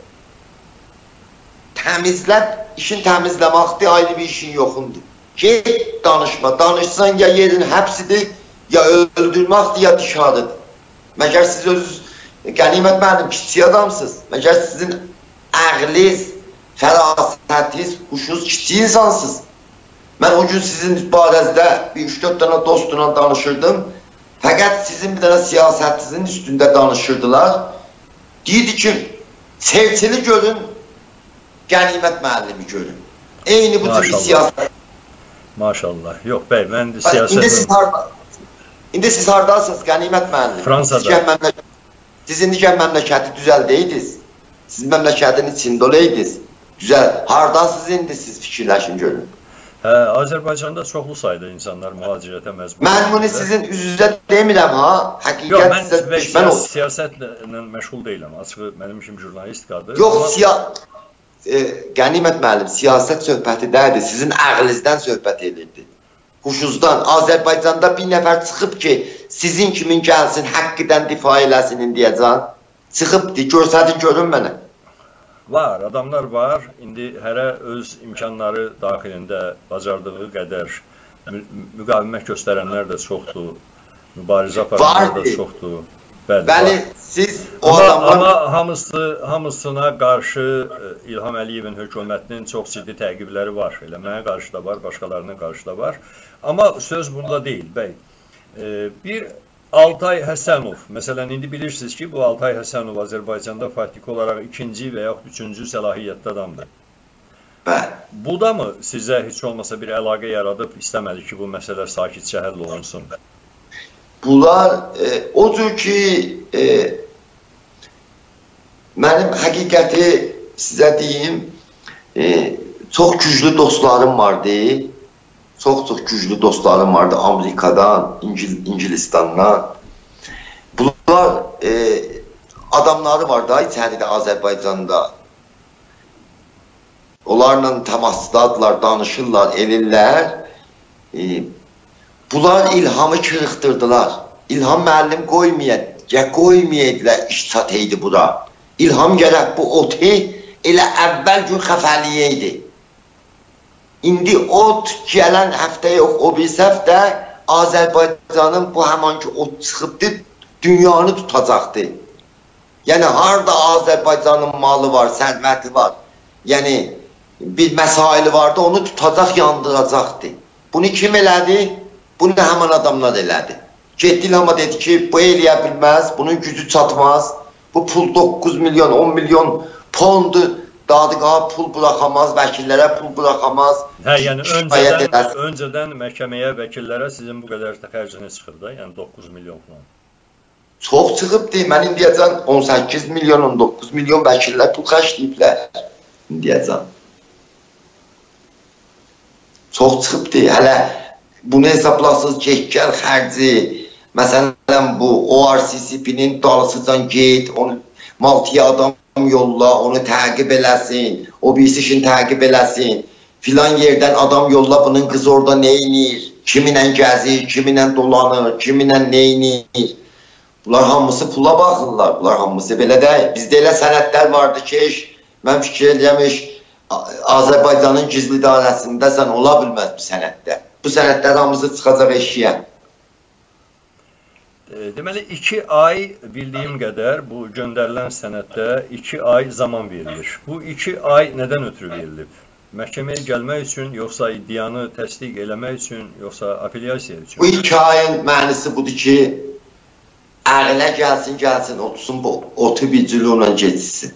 B: təmizlə, işin təmizləməkdir, ayrı bir işin yoxundur. Get, danışma, danışsan ya yerin həbsidir, ya öldürməkdir, ya dişadıdır. Məgər siz özünüz, Qənimət müəllim, kiçik adamsınız. Məgər sizin əqliz, fərasətiz, huşunuz kiçik insansınız. Mən o gün sizin barəzdə bir üç dörd dənə dostla danışırdım. Fəqət sizin bir dənə siyasətinizin üstündə danışırdılar. Deyirdi ki, Churchilli görün, Qənimət müəllimi görün. Eyni bu tür bir siyasət.
A: Maşallah. Yox bəy, mən də siyasət...
B: İndi siz harda? İndi siz hardasınız Qənimət müəllim?
A: Fransada.
B: Siz indi gəl məmləkəti düzəldəydiniz. Siz məmləkətin içində olaydınız. Düzəl. Hardasınız indi siz fikirləşin görün.
A: Hə, Azərbaycanda çoxlu sayda insanlar mühacirətə məcbur.
B: Mən bunu sizin üzünüzə demirəm ha. Həqiqət sizə düşmən olur.
A: Yox, mən siyasətlə məşğul deyiləm. Açığı mənim işim jurnalistikadır.
B: Yox, siya... E, Qənimət müəllim, siyasət söhbəti dədir. Sizin əqlinizdən söhbət edirdi. Huşuzdan. Azərbaycanda bir nəfər çıxıb ki, sizin kimin gəlsin, həqqidən difa eləsin deyəcən. Çıxıbdır, görsədin, görün mənə.
A: Var, adamlar var. İndi hərə öz imkanları daxilində bacardığı qədər müqavimət göstərənlər də çoxdur. Mübarizə aparanlar da çoxdur. Bəli,
B: Bəli siz o
A: amma,
B: adamlar...
A: Amma hamısı, hamısına qarşı İlham Əliyevin hökumətinin çox ciddi təqibləri var. Elə mənə qarşı da var, başqalarına qarşı da var. Amma söz bunda deyil, bəy. Bir Altay Həsənov, məsələn, indi bilirsiniz ki, bu Altay Həsənov Azərbaycanda faktiki olaraq ikinci və yaxud üçüncü səlahiyyətli adamdır.
B: Bəli.
A: Bu da mı sizə heç olmasa bir əlaqə yaradıb istəmədi ki, bu məsələ sakitcə həll olunsun?
B: Bunlar e, o cür ki, e, mənim həqiqəti sizə deyim, e, çox güclü dostlarım vardı. Çox-çox güclü dostlarım vardı Amerikadan, İngil İngilistandan. Bunlar e, adamları var da içəridə Azərbaycanda. Onlarla təmasdadılar, danışırlar, elirlər. E, bunlar İlhamı kırıqdırdılar. İlham müəllim qoymayacaq, qoymayacaqlar işçat eydi bura. İlham gərək bu oti elə əvvəl gün xəfəliyəydi. İndi ot gələn həftə yox, o bir həftə Azərbaycanın bu həmanki ot çıxıbdı, dünyanı tutacaqdı. Yəni, harada Azərbaycanın malı var, sərvəti var, yəni bir məsaili vardı, onu tutacaq, yandıracaqdı. Bunu kim elədi? Bunu həman adamlar elədi. Getdi İlhama dedi ki, bu eləyə bilməz, bunun gücü çatmaz, bu pul doqquz milyon, on milyon poundu. Dadıqağa pul buraxamaz, vəkillərə pul buraxamaz.
A: Hə, yəni öncədən, öncədən məhkəməyə, vəkillərə sizin bu qədər xərciniz çıxır da, yəni doqquz milyon falan.
B: Çox çıxıbdır, mən indiyəcən on səkkiz milyon, on doqquz milyon vəkillər pul xərcləyiblər, indiyəcən. Çox çıxıbdır, hələ bunu hesablasız geçgər xərci, məsələn bu O R C C P'nin dalısıcan get, onu Maltiya adam yolla, onu təqib eləsin, o birisi işin təqib eləsin, filan yerdən adam yolla, bunun qız orada neynir, kiminlə gəzir, kiminlə dolanır, kiminlə neynir. Bunlar hamısı pula baxırlar, bunlar hamısı belə deyil. Bizdə elə sənədlər vardı ki, mən fikir eləmiş, Azərbaycanın gizli idarəsində sən ola bilməz bu sənəddə. Bu sənədlər hamısı çıxacaq eşiyə.
A: Deməli, iki ay bildiyim qədər bu göndərilən sənəddə iki ay zaman verilir. Bu iki ay nədən ötürü verilib? Məhkəməyə gəlmək üçün, yoxsa iddianı təsdiq eləmək üçün, yoxsa apellyasiya üçün?
B: Bu iki ayın mənisi budur ki, əqlə gəlsin, gəlsin, otursun, bu otu bir cülüyla geçsin.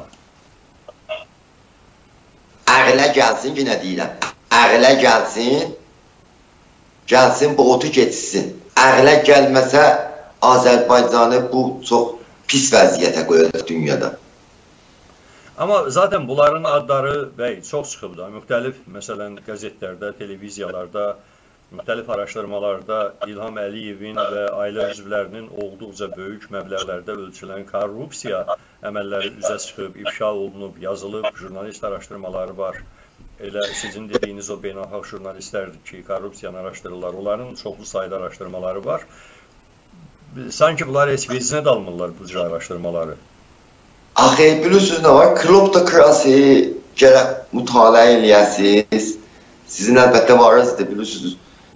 B: Əqlə gəlsin, yenə deyirəm, əqlə gəlsin, gəlsin, bu otu geçsin. Əqlə gəlməsə Azərbaycanı bu çox pis vəziyyətə qoyacaq dünyada.
A: Amma zaten bunların adları bəy çox çıxıb da, müxtəlif məsələn qəzetlərdə, televiziyalarda, müxtəlif araşdırmalarda İlham Əliyevin və ailə üzvlərinin olduqca böyük məbləğlərdə ölçülən korrupsiya əməlləri üzə çıxıb, ifşa olunub, yazılıb, jurnalist araşdırmaları var. elə sizin dediyiniz o beynəlxalq jurnalistlərdir ki, korrupsiyanı araşdırırlar. Onların çoxlu sayda araşdırmaları var. Sanki bunlar heç vecinə dalmırlar bu cür araşdırmaları.
B: Axı, bilirsiniz nə var? Kleptokrasi gərək mütaliə eləyəsiniz. Sizin əlbəttə varızdır, bilirsiniz.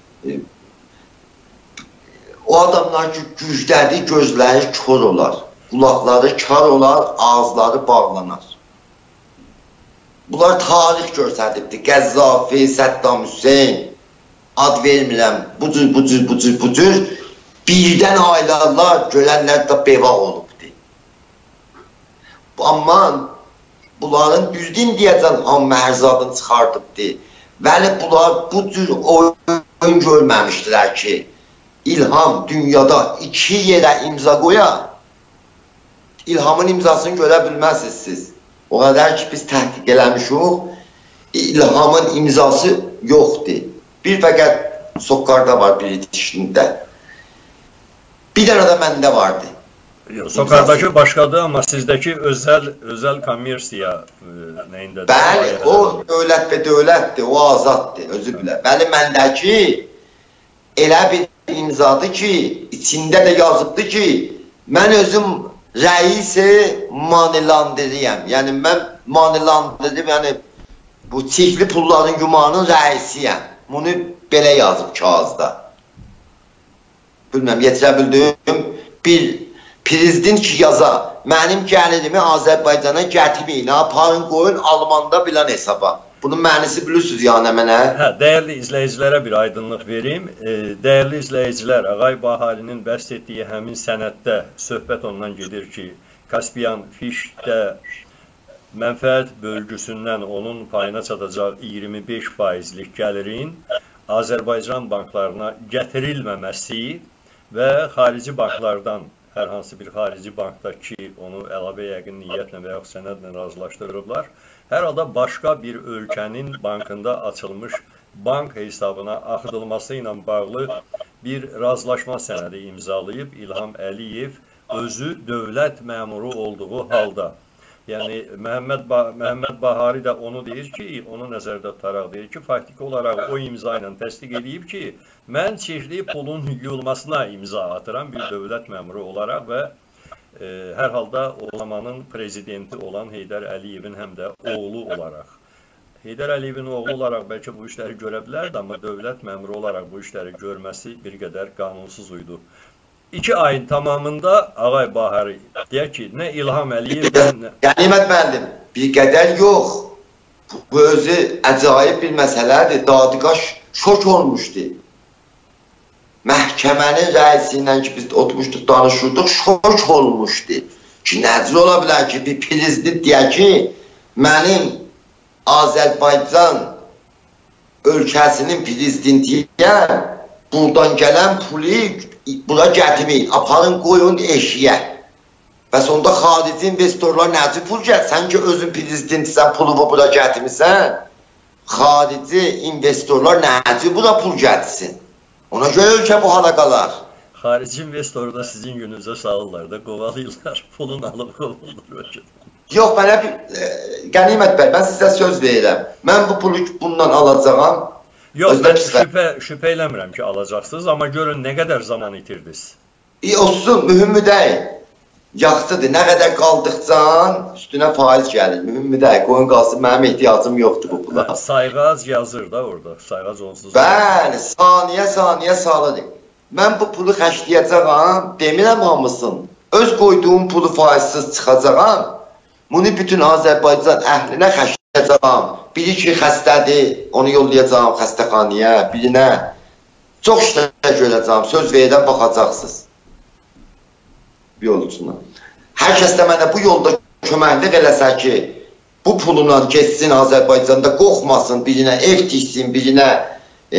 B: O adamlar ki, güclədi, gözləri kör olar, qulaqları kar olar, ağızları bağlanar. Bunlar tarix göstəribdir. Qəzzafi, Səddam Hüseyin, ad vermirəm, bu cür, bu cür, bu cür, bu cür. Birdən aylarlar, görənlər də bevaq olubdur. Amma bunların düzdün deyəcən amma hərzadını çıxardıbdır. Bəli, bunlar bu cür oyun görməmişdilər ki, İlham dünyada iki yerə imza qoya, İlhamın imzasını görə bilməzsiniz siz. O qədər ki, biz təhqiq eləmişik, İlhamın imzası yoxdur. Bir fəqət Sokarda var, bir itişində. Bir dənə də məndə vardı.
A: Sokardakı başqadır, amma sizdəki özəl, özəl kommersiya nəyindədir?
B: Bəli, o dövlət və dövlətdir, o azaddır, özü bilə. Bəli, məndəki elə bir imzadır ki, içində də yazıbdır ki, mən özüm rəisi manilandırıyam. Yəni, mən manilandırıyam, yəni bu çirkli pulların yumanın rəisiyəm. Bunu belə yazıb kağızda. Bilməm, yetirə bildim. Bir prezident ki yaza, mənim gəlirimi Azərbaycana gətirməyin, aparın qoyun Almanda bilən hesaba. Bunun mənisi bilirsiniz yəni mənə.
A: Hə, dəyərli izləyicilərə bir aydınlıq verim. E, dəyərli izləyicilər, Ağay Baharinin bəhs etdiyi həmin sənəddə söhbət ondan gedir ki, Kaspiyan Fişdə mənfəət bölgüsündən onun payına çatacaq iyirmi beş faizlik gəlirin Azərbaycan banklarına gətirilməməsi və xarici banklardan hər hansı bir xarici bankda ki, onu əlavə yəqin niyyətlə və yaxud sənədlə razılaşdırırlar. Hər halda başqa bir ölkənin bankında açılmış bank hesabına axıdılması ilə bağlı bir razılaşma sənədi imzalayıb İlham Əliyev özü dövlət məmuru olduğu halda. Yəni, Məhəmməd, ba Məhəmməd Bahari də onu deyir ki, onu nəzərdə tutaraq deyir ki, faktiki olaraq o imza ilə təsdiq edib ki, mən çirkli pulun yuyulmasına imza atıram bir dövlət məmuru olaraq və e, hər halda o zamanın prezidenti olan Heydər Əliyevin həm də oğlu olaraq. Heydər Əliyevin oğlu olaraq bəlkə bu işləri görə bilərdi, amma dövlət məmuru olaraq bu işləri görməsi bir qədər qanunsuz uydu. İki ayın tamamında Ağay Bahari deyək ki, nə İlham Əliyevdən...
B: Qənimət müəllim, bir qədər yox. Bu özü əcaib bir məsələdir. Dadiqaş şok olmuşdu. Məhkəmənin rəisi ilə ki, biz oturmuşduq, danışırdıq, şok olmuşdu. Ki, nəcür ola bilər ki, bir prezident deyək ki, mənim Azərbaycan ölkəsinin prezidentiyəm, buradan gələn pulu bura gətirməyin, aparın qoyun eşiyə. Bəs onda xarici investorlar nəci pul gətir? Sən ki, özün prezidentisən, pulumu bura gətirmirsən, xarici investorlar nəci bura pul gətirsin? Ona görə ölkə bu hala qalar.
A: Xarici investoru da sizin gününüzə salırlar da, qovalıyırlar, pulunu alıb qovalırlar ölkədən.
B: Yox, mənə bir, e, Qənimət bəy, mən sizə söz verirəm. Mən bu pulu bundan alacağam.
A: Yox, mən şübhə, şübhə eləmirəm ki, alacaqsınız, amma görün nə qədər zaman itirdiniz.
B: İyi olsun, mühümü deyil. Yaxşıdır, nə qədər qaldıqcan üstünə faiz gəlir, mühümü deyil. Qoyun qalsın, mənim ehtiyacım yoxdur bu pula.
A: Hə, sayğaz yazır da orada, sayğaz onsuz.
B: Bəli, saniyə saniyə salırıq. Mən bu pulu xərcləyəcəyəm, demirəm hamısın. Öz qoyduğum pulu faizsiz çıxacağam. Bunu bütün Azərbaycan əhlinə xərcləyəcəyəm. Biri ki, xəstədir, onu yollayacağım xəstəxanaya, birinə. Çox işlər görəcəm, söz verirəm, baxacaqsınız. Yolcuna. Hər kəs də mənə bu yolda köməklik eləsə ki, bu puluna geçsin Azərbaycanda, qorxmasın, birinə ev tiksin, birinə e,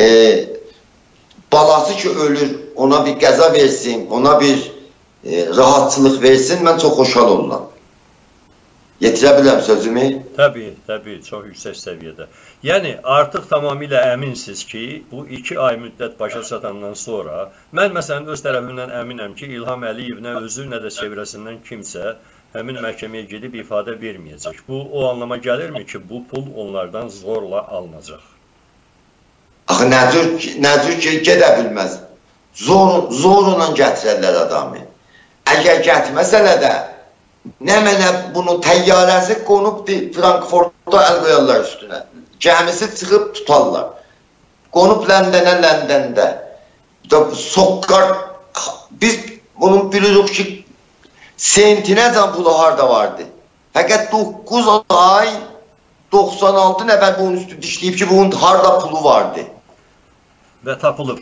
B: balası ki ölür, ona bir qəza versin, ona bir e, rahatçılıq versin, mən çox xoşal oluram. Yetirə biləm sözümü?
A: Təbii, təbii, çox yüksək səviyyədə. Yəni, artıq tamamilə əminsiniz ki, bu iki ay müddət başa çatandan sonra, mən məsələn öz tərəfimdən əminəm ki, İlham Əliyev nə özü, nə də çevrəsindən kimsə həmin məhkəməyə gedib ifadə verməyəcək. Bu, o anlama gəlirmi ki, bu pul onlardan zorla alınacaq?
B: Axı, nəcür ki, gedə bilməz. Zor, zorla gətirərlər adamı. Əgər gətirməsələ də, nə mənə bunun təyyarəsi qonubdur, Frankfurtda əl qoyarlar üstünə. Gəmisi çıxıb tutarlar. Qonub Ləndənə, Ləndəndə. Soqqar, biz bunun bilirik ki, sentinəcən pulu harada vardı. Fəqət doqquz ay, doxsan altı nəfər bunun üstü dişləyib ki, bunun harada pulu vardı.
A: Və tapılıb.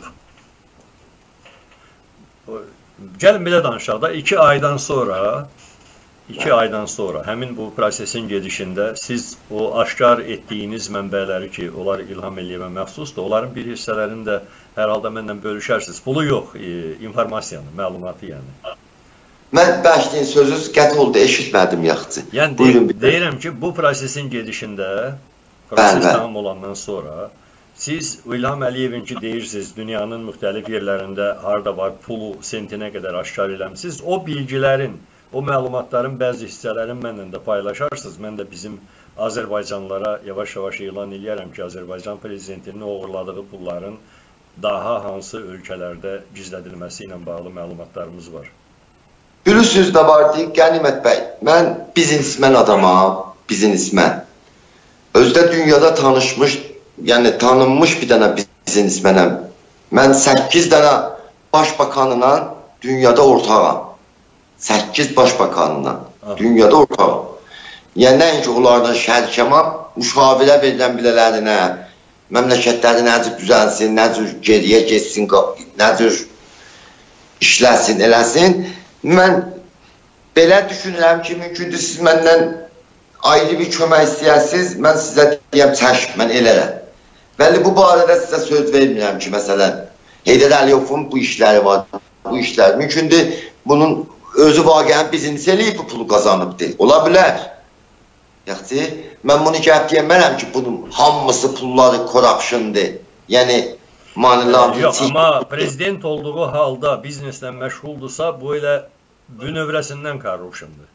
A: Gəlin belə danışaq da, iki aydan sonra, iki aydan sonra, həmin bu prosesin gedişində siz o aşkar etdiyiniz mənbələri ki, onlar İlham Əliyevə məxsusdur, onların bir hissələrini də hər halda mənlə bölüşərsiniz. Pulu yox, e, informasiyanı, məlumatı yəni.
B: Mən bəşliyin sözünüz qət oldu, eşitmədim yaxçı.
A: Yəni, Buyurun, deyirəm ki, bu prosesin gedişində, proses tamam olandan sonra, siz İlham Əliyevinki deyirsiniz, dünyanın müxtəlif yerlərində harada var, pulu sentinə qədər aşkar eləmişsiniz. O bilgilərin, o məlumatların bəzi hissələrini mənlə də paylaşarsınız. Mən də bizim Azərbaycanlara yavaş-yavaş elan edərəm ki, Azərbaycan prezidentinin oğurladığı pulların daha hansı ölkələrdə gizlədilməsi ilə bağlı məlumatlarımız var.
B: Bilirsiniz nə var deyik, Qənimət bəy, mən biznesmen adamam, biznesmen. Özdə dünyada tanışmış, yəni tanınmış bir dənə biznesmenəm. Mən səkkiz dənə başbakanla dünyada ortağam. səkkiz başbakanla dünyada ortağam. Yəni nəinki onlardan şərikəmam, müşavirə verilən bilələrinə, məmləkətləri nəcür düzəlsin, nəcür geriyə geçsin, nəcür işləsin, eləsin. Mən belə düşünürəm ki, mümkündür siz məndən ayrı bir kömək istəyəsiniz, mən sizə deyəm, çəşq, mən elərəm. Bəli, bu barədə sizə söz vermirəm ki, məsələn, Heydər Əliyevin bu işləri var, bu işlər. Mümkündür, bunun özü vaqəən biznes eləyib bu pulu qazanıbdır. Ola bilər. Yaxçı, mən bunu gəlib deyəmərəm ki, bunun hamısı pulları corruption'dır. Yəni, manilandır.
A: Yox, amma prezident olduğu halda bizneslə məşğuldursa, bu elə bünövrəsindən corruption'dır.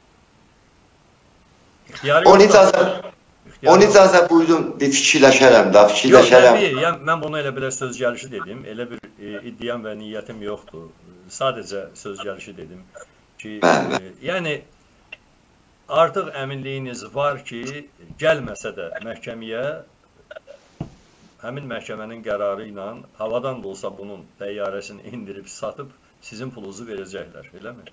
B: Onu icazə, onu icazə buyurun, bir fikirləşərəm da, fikirləşərəm.
A: Yox, yəni, mən bunu elə belə söz gəlişi dedim, elə bir e, iddiam və niyyətim yoxdur. Sadəcə söz gəlişi dedim ki, e, yəni, artıq əminliyiniz var ki, gəlməsə də məhkəməyə, həmin məhkəmənin qərarı ilə havadan da olsa bunun təyyarəsini indirib satıb, sizin pulunuzu verəcəklər, eləmi?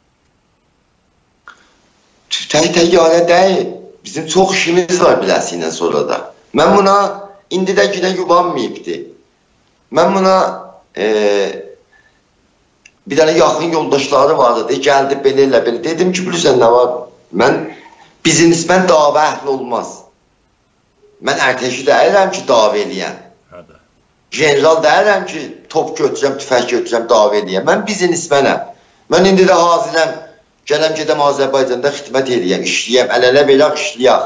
B: Tütəy təyyarə deyil. Bizim çox işimiz var biləsiylə sonra da. Mən buna indi də günə yubanmayıbdır. Mən buna e, bir dənə yaxın yoldaşları vardı, gəldi belə elə belə. Dedim ki, bilirsən nə var? Mən biznesmen dava əhli olmaz. Mən ərtəşi deyirəm ki, dava eləyəm. General deyirəm ki, top götürəm, tüfək götürəm, dava eləyəm. Mən biznesmenəm. Mən indi də hazirəm. Gələm gedəm Azərbaycanda xidmət eləyəm, işləyəm, əl-ələ belə işləyək.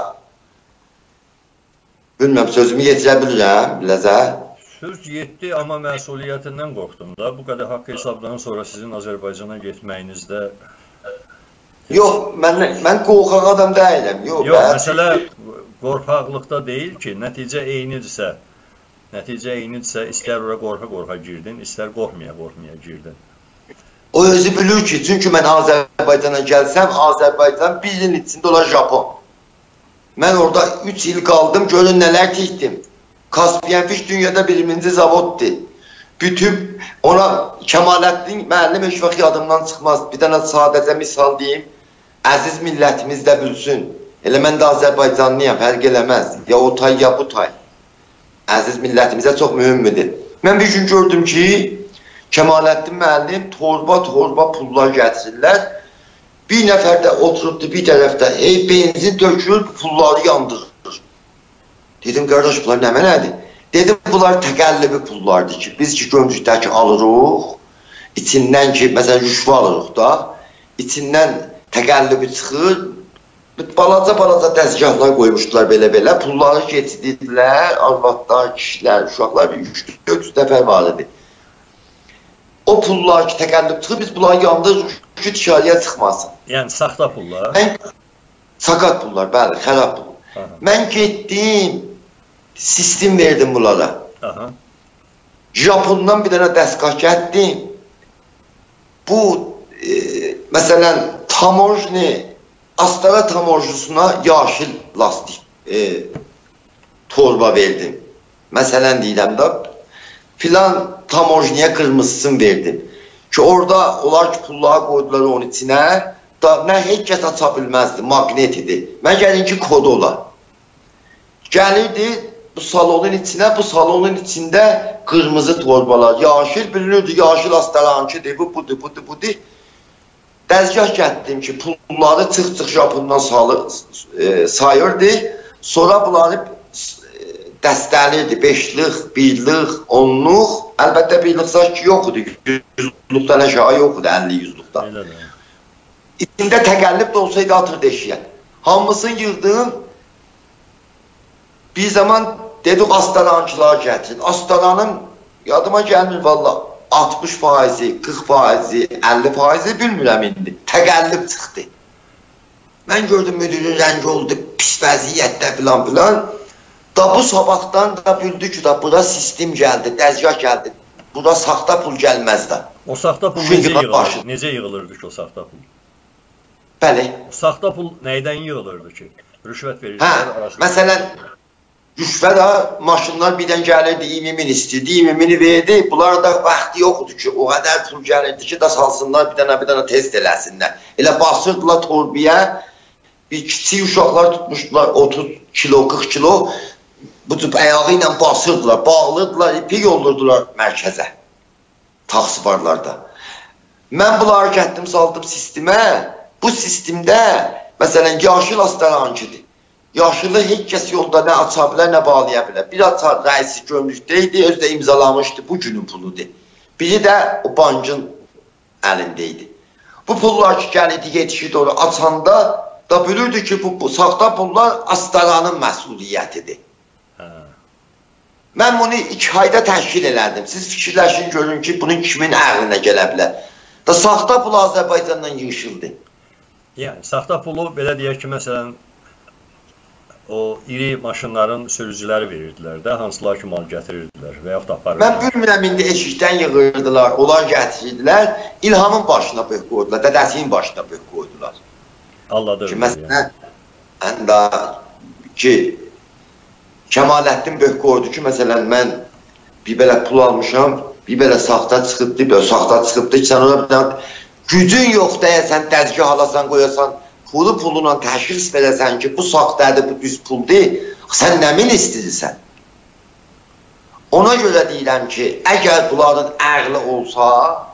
B: Bilməm, sözümü yetirə bilirəm, biləcə.
A: Söz yetdi, amma məsuliyyətindən qorxdum da. Bu qədər haqq hesabdan sonra sizin Azərbaycana getməyinizdə...
B: Yox, mən, mən qorxaq adam deyiləm. Yox,
A: Yox məsələ qorxaqlıqda deyil ki, nəticə eynidirsə, nəticə eynidirsə, istər ora qorxa-qorxa girdin, istər qorxmaya-qorxmaya girdin.
B: O özü bilir ki, çünki mən Azərbaycana gəlsəm, Azərbaycan bir ilin içində olan Japon. Mən orada üç il qaldım, görün nələr tikdim. Kaspiyan Fiş dünyada birinci zavoddur. Bütün ona Kəmaləddin müəllim heç vaxt yadımdan çıxmaz. Bir dənə sadəcə misal deyim, əziz millətimiz də bilsin. Elə mən də Azərbaycanlıyam, fərq eləməz. Ya o tay, ya bu tay. Əziz millətimizə çox mühümdür. Mən bir gün gördüm ki, Kəmaləddin müəllim torba-torba pullar gətirirlər. Bir nəfər də oturubdu bir tərəfdə, ey benzin dökülür, pulları yandırır. Dedim, qardaş, bunlar nə mənədir? Dedim, bunlar təqəllibi pullardır ki, biz ki, gömrükdəki alırıq, içindən ki, məsələn, rüşvə alırıq da, içindən təqəllibi çıxır, balaca-balaca dəzgahlar qoymuşdular belə-belə, pulları keçirdilər, arvadlar, kişilər, uşaqlar, üç dörd nəfər var idi. O pullar ki, təqəllüb çıxır, biz bunları yandırırıq ki, dışarıya çıxmasın.
A: Yəni, saxta pullar?
B: Mən, Sakat pullar, bəli, xərab pul. Aha. Mən getdim, sistem verdim bunlara. Aha. Japondan bir dənə dəstgah getdim. Bu, e, məsələn, tamojni, Astara tamojnusuna yaşıl lastik e, torba verdim. Məsələn deyirəm də, filan tamojniyə qırmızısını verdim. Ki orada onlar ki pulları qoydular onun içinə, da nə heç kəs aça bilməzdi, magnet idi. Mən gəlin ki kod ola. Gəlirdi bu salonun içinə, bu salonun içində qırmızı torbalar, yaşıl bilinirdi, yaşıl Astarankidir, bu budur, budur, budur. Dəzgah getdim ki, pulları çıx-çıx Japondan e, sayırdı, sonra bunları e, dəstəlirdi, beşlik, birlik, onluq, əlbəttə birlik saç yoxdur, yüzlükdən aşağı yoxdur, əlli yüzlükdən. İçində təqəllib də olsaydı atırdı eşiyə. Hamısını yığdım, bir zaman dedik Astarankilar gətirin. Astaranın yadıma gəlmir valla. altmış faizi, qırx faizi, əlli faizi bilmirəm indi. Təqəllib çıxdı. Mən gördüm müdürün rəngi oldu, pis vəziyyətdə filan filan. Da bu sabahdan da bildi ki, da bura sistem gəldi, dəzgah gəldi. Bura saxta pul gəlməz də.
A: O saxta pul necə yığılırdı? Necə yığılırdı ki o saxta pul?
B: Bəli.
A: O saxta pul nəydən yığılırdı ki? Rüşvət verirdi.
B: Hə, məsələn, rüşvət ha, maşınlar birdən gəlirdi, iyirmi min istəyirdi, iyirmi mini verdi. Bunlar da vaxtı yoxdur ki, o qədər pul gəlirdi ki, da salsınlar, bir dənə bir dənə test eləsinlər. Elə basırdılar torbiyə, bir kiçik uşaqlar tutmuşdular, otuz kilo, qırx kilo, bu tip ayağı ilə basırdılar, bağlırdılar, ipi yollurdular mərkəzə, taksibarlarda. Mən bunları gətdim, saldım sistemə, bu sistemdə, məsələn, yaşıl Astarankidir. Yaşılı heç kəs yolda nə aça bilər, nə bağlaya bilər. Bir aça rəisi gömrükdəydi, özü də imzalamışdı, bu günün puludur. Biri də o bankın əlindəydi. Bu pullar ki, gəlidi yetişirdi onu açanda da bilirdi ki, bu, bu saxta pullar Astaranın məsuliyyətidir. Hə. Mən bunu iki ayda təşkil elədim. Siz fikirləşin, görün ki, bunun kimin əqlinə gələ bilər. Da saxta pul Azərbaycandan yığışıldı.
A: Yəni, saxta pulu belə deyək ki, məsələn, o iri maşınların sürücüləri verirdilər də, hansılar ki mal gətirirdilər və yaxud da aparırdılar.
B: Mən bilmirəm, indi eşikdən yığırdılar, onlar gətirirdilər, İlhamın başına böh qoydular, dədəsinin başına böh qoydular.
A: Allah'dır.
B: Məsələn, ən daha ki, Kəmaləddin böh qoydu ki, məsələn, mən bir belə pul almışam, bir belə saxta çıxıbdı, belə saxta çıxıbdı ki, sən ona bir dənə gücün yox deyəsən, dəzgah alasan, qoyasan, pulu puluna təşxis verəsən ki, bu saxtadır, bu düz puldur, sən nəmin istəyirsən? Ona görə deyirəm ki, əgər bunların əqli olsa,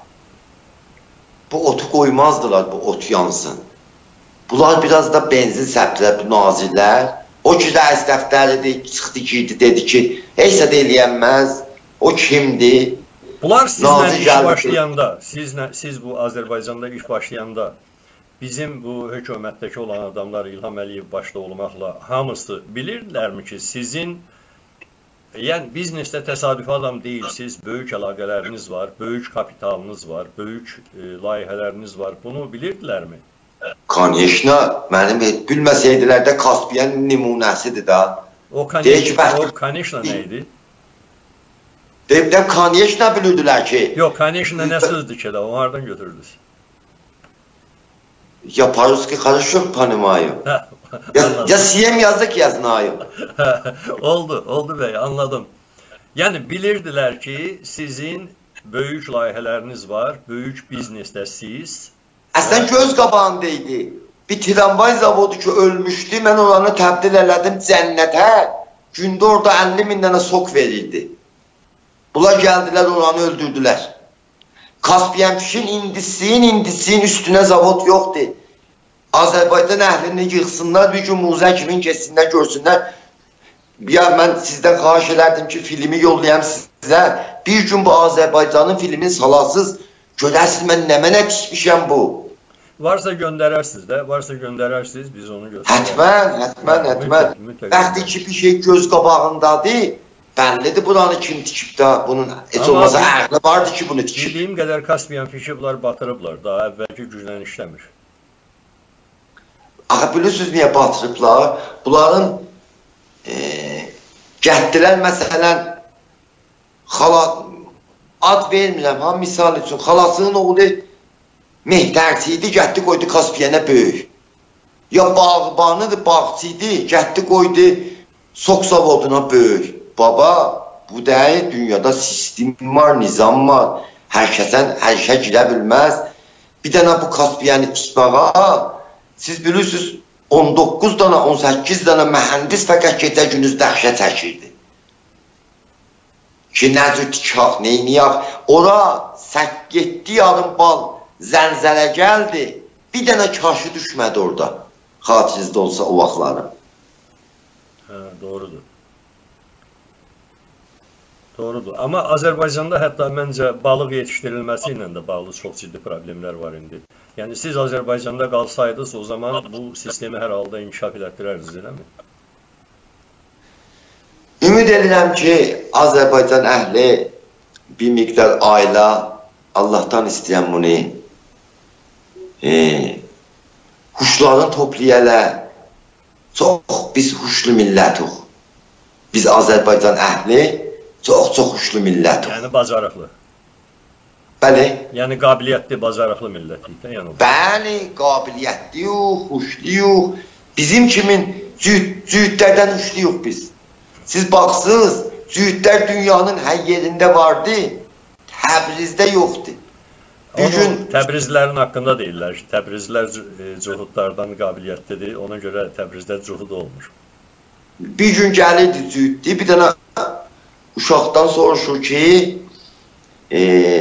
B: bu otu qoymazdılar, bu ot yansın. Bunlar biraz da benzin səpdilər, bu nazirlər. O ki, rəis dəftəridir, çıxdı ki, dedi ki, heç də eləyənməz, o kimdir?
A: Bunlar sizlə iş başlayanda, sizlə, siz bu Azərbaycanda iş başlayanda, bizim bu hökumətdəki olan adamlar İlham Əliyev başda olmaqla hamısı bilirdilərmi ki, sizin, yəni biznesdə təsadüfi adam deyilsiniz, böyük əlaqələriniz var, böyük kapitalınız var, böyük e, layihələriniz var, bunu bilirdilərmi?
B: Kanyeşna, mənim bilməsəydilər də Kaspiyan nümunəsidir da.
A: O Kanyeşna nə idi?
B: Deyibdən Kanyeşna bilirdilər ki...
A: Yox, Kanyeşna nə sözdür ki, o hardan götürürdünüz?
B: Я по-русски хорошо понимаю. Я, я съем языk я знаю.
A: Oldu, oldu bəy, anladım. Yəni bilirdilər ki, sizin böyük layihələriniz var, böyük biznesdəsiz.
B: Əslən göz qabağındaydı. Bir tramvay zavodu ki ölmüşdü, mən oranı təbdil elədim cənnətə. Gündə orada əlli min dənə sok verirdi. Bunlar gəldilər, oranı öldürdülər. Kaspiyan fişin indisin, indisin üstünə zavod yoxdur. Azərbaycan əhlini yıxsınlar, bir gün Muzə kimin keçsinlər, görsünlər. Ya mən sizdən xahiş elərdim ki, filmi yollayam sizə. Bir gün bu Azərbaycanın filmini salasız, görərsiniz mən nə mənə pişmişəm bu.
A: Varsa göndərərsiniz də, varsa göndərərsiniz, biz onu göstərək.
B: Hətmən, hətmən, hətmən. Bəxti ki, bir şey göz qabağındadır. Bəllidir buranı kim tikib də, bunun heç olmasa əqli vardı ki, bunu tikib.
A: Bildiyim qədər Kaspiyan fişi bunlar batırıblar, daha əvvəlki güclə işləmir.
B: Axı bilirsiniz niyə batırıblar? Bunların e, gətdilər məsələn xala, ad vermirəm, ha misal üçün xalasının oğlu Mehtərçi idi, gətdi qoydu Kaspiyana böyük. Ya bağbanıdır, bağçı idi, gətdi qoydu Soksavoduna böyük. Baba, bu deyil, dünyada sistem var, nizam var. Hər kəsən hər şey girə bilməz. Bir dənə bu Kaspiyanı tutmağa, siz bilirsiniz, on doqquz dana, on səkkiz dana mühəndis fəqət gecə gündüz dəxşə çəkirdi. Ki, nəcür tikaq, neyniyaq? Ora yeddi yarım bal zəlzələ gəldi. Bir dənə kaşı düşmədi orada. Xatirinizdə olsa o vaxtları.
A: Hə, doğrudur. Doğrudur. Amma Azərbaycanda hətta məncə balıq yetişdirilməsi ilə də bağlı çox ciddi problemlər var indi. Yəni siz Azərbaycanda qalsaydınız, o zaman bu sistemi hər halda inkişaf elətdirərdiniz, eləmi?
B: Ümid edirəm ki, Azərbaycan əhli bir miqdar ailə, Allahdan istəyən bunu, e, huşlarını toplayələr. Çox biz huşlu millətik. Biz Azərbaycan əhli çox-çox huşlu millətik.
A: Yəni bacarıqlı.
B: Bəli.
A: Yəni qabiliyyətli, bacarıqlı millətik də yəni.
B: Bəli, qabiliyyətliyik, huşluyuq. Bizim kimin cühudlərdən huşluyuq biz. Siz baxsınız, cühudlər dünyanın hər yerində vardı, Təbrizdə yoxdur.
A: Onu Təbrizlərin haqqında deyirlər ki, Təbrizlər cühudlardan qabiliyyətlidir, ona görə Təbrizdə cühud olmur.
B: Bir gün gəlirdi cühuddi, bir dənə uşaqdan soruşur ki, e,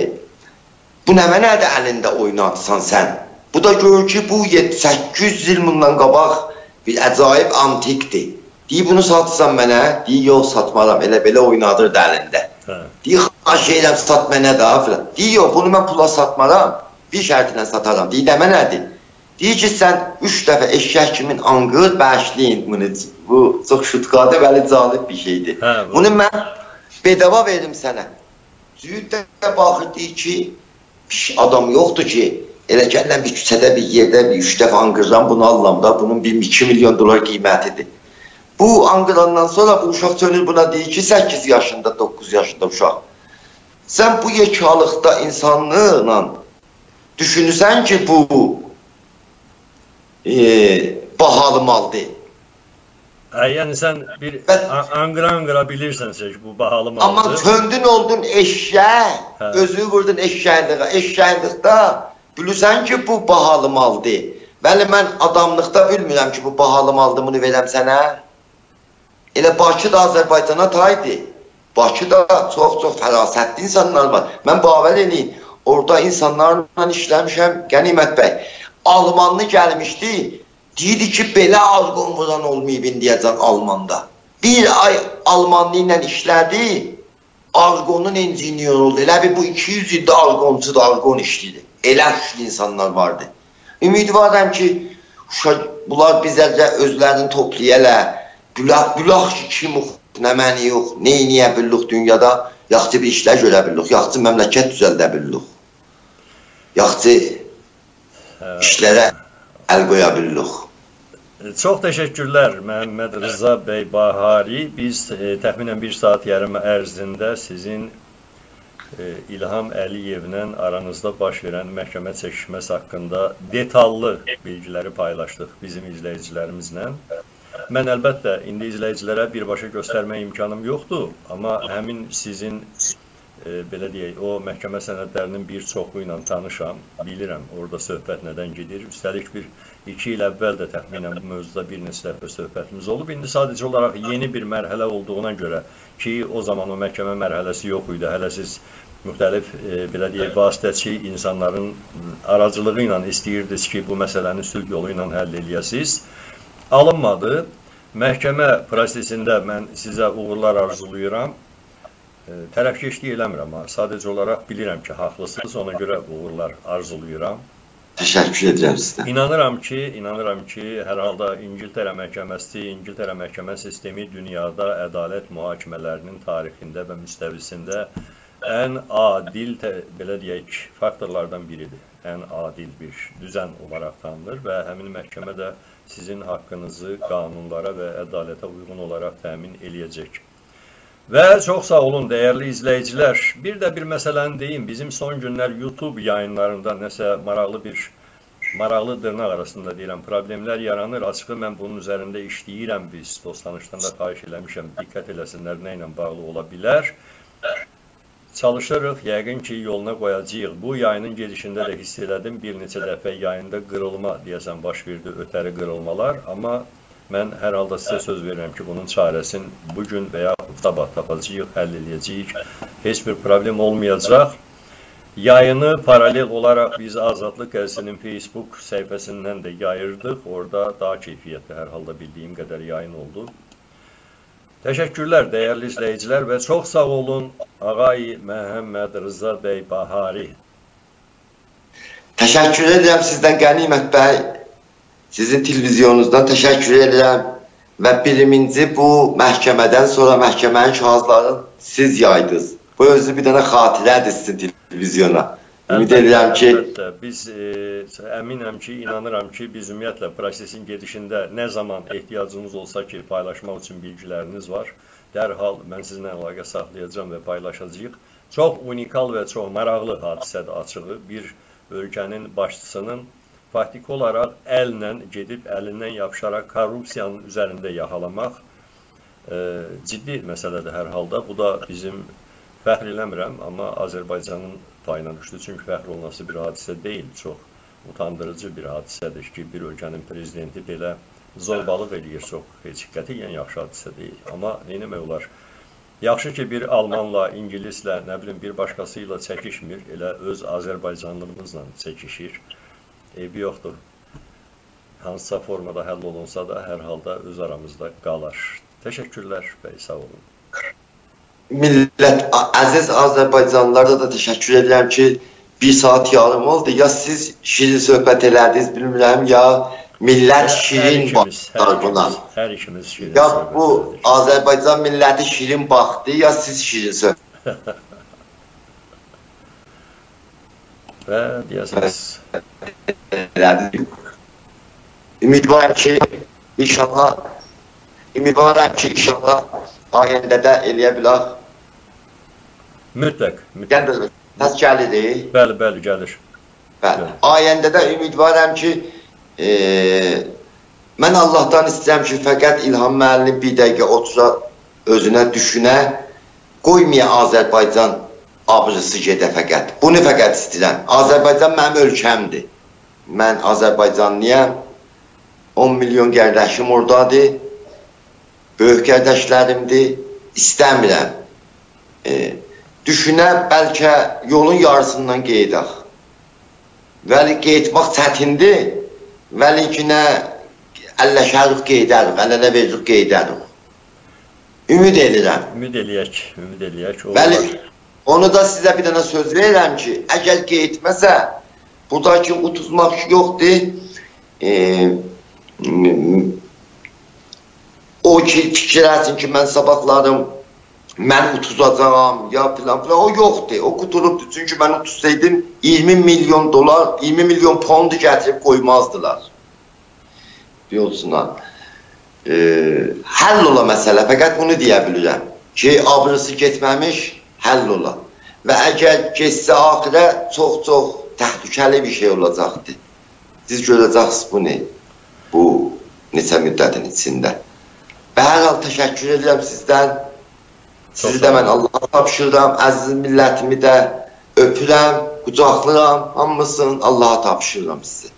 B: bu nə mənədir əlində oynatsan sən? Bu da görür ki, bu yeddi səkkiz yüz il bundan qabaq bir əcaib antikdir. Deyir, bunu satsan mənə? Deyir, yox, satmaram, elə belə oynadırdı əlində. Hə. Deyir, xaş eyləm, sat mənə da, filan. Deyir, yox, bunu mən pula satmaram, bir şərtinə sataram. Deyir, dəmə nədir? Deyir ki, sən üç dəfə eşək kimin anqır bəşliyin bunu. Bu çox şutqadır, bəli, calib bir şeydir. Hə, bu. Bunu mən bedava verim sənə. Zühuddə baxır, deyir ki, bir adam yoxdur ki, elə gələn bir küçədə, bir yerdə, bir üç dəfə anqırdan bunu alıram da, bunun bir iki milyon dolar qiymətidir. Bu anqırandan sonra bu uşaq dönür buna deyir ki, səkkiz yaşında, doqquz yaşında uşaq. Sən bu yekalıqda insanlıqla düşünürsən ki, bu e, bahalı maldır.
A: Hə, yəni sən bir anqıra-anqıra bilirsənsə ki, bu bahalı maldır.
B: Amma töndün oldun eşşək, hə. Özünü vurdun eşşəkliğə. Eşşəkliqdə bilirsən ki, bu bahalı maldır. Bəli, mən adamlıqda bilmirəm ki, bu bahalı maldır, bunu verəm sənə. Elə Bakı da Azərbaycana taydı. Bakıda çox-çox fərasətli insanlar var. Mən bağvəl eləyim, orada insanlarla işləmişəm, Qənimət bəy. Almanlı gəlmişdi, deyirdi ki, belə arqon vuran olmayıb indiyəcən Almanda. Bir ay Almanlı ilə işlədi, arqonun enjiniyor oldu. Elə bir bu iki yüz ildə arqonçudur, arqon işləyir. Elə güclü insanlar vardı. Ümidvaram ki, bunlar bizəcə özlərini toplayələr. Bülaq, bülaq ki, kim yox, nə məni yox, neyniyə bildik dünyada, yaxçı bir işlər görə bildik, yaxçı məmləkət düzəldə bildik. Yaxçı işlərə əl qoya bildik.
A: Çox təşəkkürlər Məhəmməd Rza bəy Bahari. Biz e, təxminən bir saat yarım ərzində sizin e, İlham Əliyevlə aranızda baş verən məhkəmə çəkişməsi haqqında detallı bilgiləri paylaşdıq bizim izləyicilərimizlə. Mən əlbəttə indi izləyicilərə birbaşa göstərmə imkanım yoxdur, amma həmin sizin e, belə deyək, o məhkəmə sənədlərinin bir çoxu ilə tanışam, bilirəm orada söhbət nədən gedir. Üstəlik bir iki il əvvəl də təxminən bu mövzuda bir neçə dəfə söhbətimiz olub. İndi sadəcə olaraq yeni bir mərhələ olduğuna görə ki, o zaman o məhkəmə mərhələsi yox idi. Hələ siz müxtəlif e, belə deyək, vasitəçi insanların aracılığı ilə istəyirdiniz ki, bu məsələni sülh yolu ilə həll eləyəsiniz. Alınmadı. Məhkəmə prosesində mən sizə uğurlar arzulayıram. E, tərəfkeşlik eləmirəm, sadəcə olaraq bilirəm ki, haqlısınız, ona görə uğurlar arzulayıram.
B: Təşəkkür edirəm sizdən.
A: İnanıram ki, inanıram ki, hər halda İngiltərə məhkəməsi, İngiltərə məhkəmə sistemi dünyada ədalət mühakimələrinin tarixində və müstəvisində ən adil, belə deyək, faktorlardan biridir. Ən adil bir düzən olaraq tanınır və həmin məhkəmə də sizin haqqınızı qanunlara və ədalətə uyğun olaraq təmin eləyəcək. Və çox sağ olun, dəyərli izləyicilər. Bir də bir məsələni deyim, bizim son günlər YouTube yayınlarında nəsə maraqlı bir, maraqlı dırnaq arasında deyirəm, problemlər yaranır. Açıqı mən bunun üzərində işləyirəm biz. Dostlanışdan da xahiş eləmişəm, diqqət eləsinlər, nə ilə bağlı ola bilər. Çalışırıq, yəqin ki, yoluna qoyacağıq. Bu yayının gedişində də hiss elədim, bir neçə dəfə yayında qırılma deyəsən baş verdi, ötəri qırılmalar. Amma mən hər halda sizə söz verirəm ki, bunun çarəsini bugün və ya sabah tapacağıq, həll eləyəcəyik. Heç bir problem olmayacaq. Yayını paralel olaraq biz Azadlıq Qəzetinin Facebook səhifəsindən də yayırdıq. Orada daha keyfiyyətli, hər halda bildiyim qədər yayın oldu. Təşəkkürlər, dəyərli izləyicilər və çox sağ olun, Ağay Məhəmməd Rıza bəy Bahari.
B: Təşəkkür edirəm sizdən Qənimət bəy. Sizin televizyonunuzdan təşəkkür edirəm və biriminci bu məhkəmədən sonra məhkəmənin kağızlarını siz yaydınız. Bu özü bir dənə xatirədir sizin televizyona. Ümid edirəm ki...
A: Əlbəttə, biz e, əminəm ki, inanıram ki, biz ümumiyyətlə prosesin gedişində nə zaman ehtiyacınız olsa ki, paylaşmaq üçün bilgiləriniz var. Dərhal mən sizinlə əlaqə saxlayacağım və paylaşacağıq. Çox unikal və çox maraqlı hadisədir açığı. Bir ölkənin başçısının faktiki olaraq əllə gedib, əlindən yapışaraq korrupsiyanın üzərində yaxalamaq e, ciddi məsələdir hər halda. Bu da bizim fəxr eləmirəm, amma Azərbaycanın payına düşdü. Çünki fəxr olması bir hadisə deyil, çox utandırıcı bir hadisədir ki, bir ölkənin prezidenti belə zorbalıq eləyir, çox heç qətiyyən yaxşı hadisə deyil. Amma neyləmək olar? Yaxşı ki, bir Almanla, İngilislə, nə bilim, bir başqası ilə çəkişmir, elə öz Azərbaycanlımızla çəkişir. Eybi yoxdur. Hansısa formada həll olunsa da, hər halda öz aramızda qalar. Təşəkkürlər bəy, sağ olun.
B: Millət, əziz Azərbaycanlılarda da təşəkkür edirəm ki, bir saat yarım oldu. Ya siz şirin söhbət elədiniz, bilmirəm, ya millət şirin baxdılar buna.
A: Hər ikimiz şirin
B: söhbət elədik. Ya bu Azərbaycan milləti şirin baxdı, ya siz şirin söhbət
A: və deyəsiniz.
B: Ümidvarım ki, inşallah, ümidvarım ki, inşallah ayəndə də eləyə bilər.
A: Mütləq.
B: Gəlir, təs gəlir.
A: Bəli, bəli, gəlir.
B: Bəli. Ayəndə də ümidvarım ki, e, mən Allahdan istəyirəm ki, fəqət İlham müəllim bir dəqiqə otura, özünə düşünə, qoymaya Azərbaycan abrısı gedə fəqət. Bunu fəqət istəyirəm. Azərbaycan mənim ölkəmdir. Mən Azərbaycanlıyam. on milyon qardaşım oradadır. Böyük qardaşlarımdır. İstəmirəm. E, düşünə, bəlkə yolun yarısından qeydək. Vəli qeydmək çətindir. Vəli ki, nə əlləşərik qeydərik, ələlə veririk qeydərik. Ümid edirəm.
A: Ümid eləyək, ümid eləyək.
B: Bəli, onu da sizə bir dənə söz verirəm ki, əgər qeydməsə, buradakı utuzmaq yoxdur. E, o ki, fikirləsin ki, mən sabahlarım, mən utuzacağam, ya filan filan, o yoxdur, o quturubdur. Çünki mən ututsaydım, iyirmi milyon dolar, iyirmi milyon pound gətirib qoymazdılar. Bilsinlər. E, həll ola məsələ, fəqət bunu deyə bilirəm ki, abrısı getməmiş, həll ola. Və əgər geçsə axirə, çox-çox təhlükəli bir şey olacaqdır. Siz görəcəksiniz bunu, bu neçə müddətin içində. Və hər hal təşəkkür edirəm sizdən. Sizi də mən Allah'a tapşırıram, əziz millətimi də öpürəm, qucaqlıram, hamısını Allah'a tapşırıram sizi.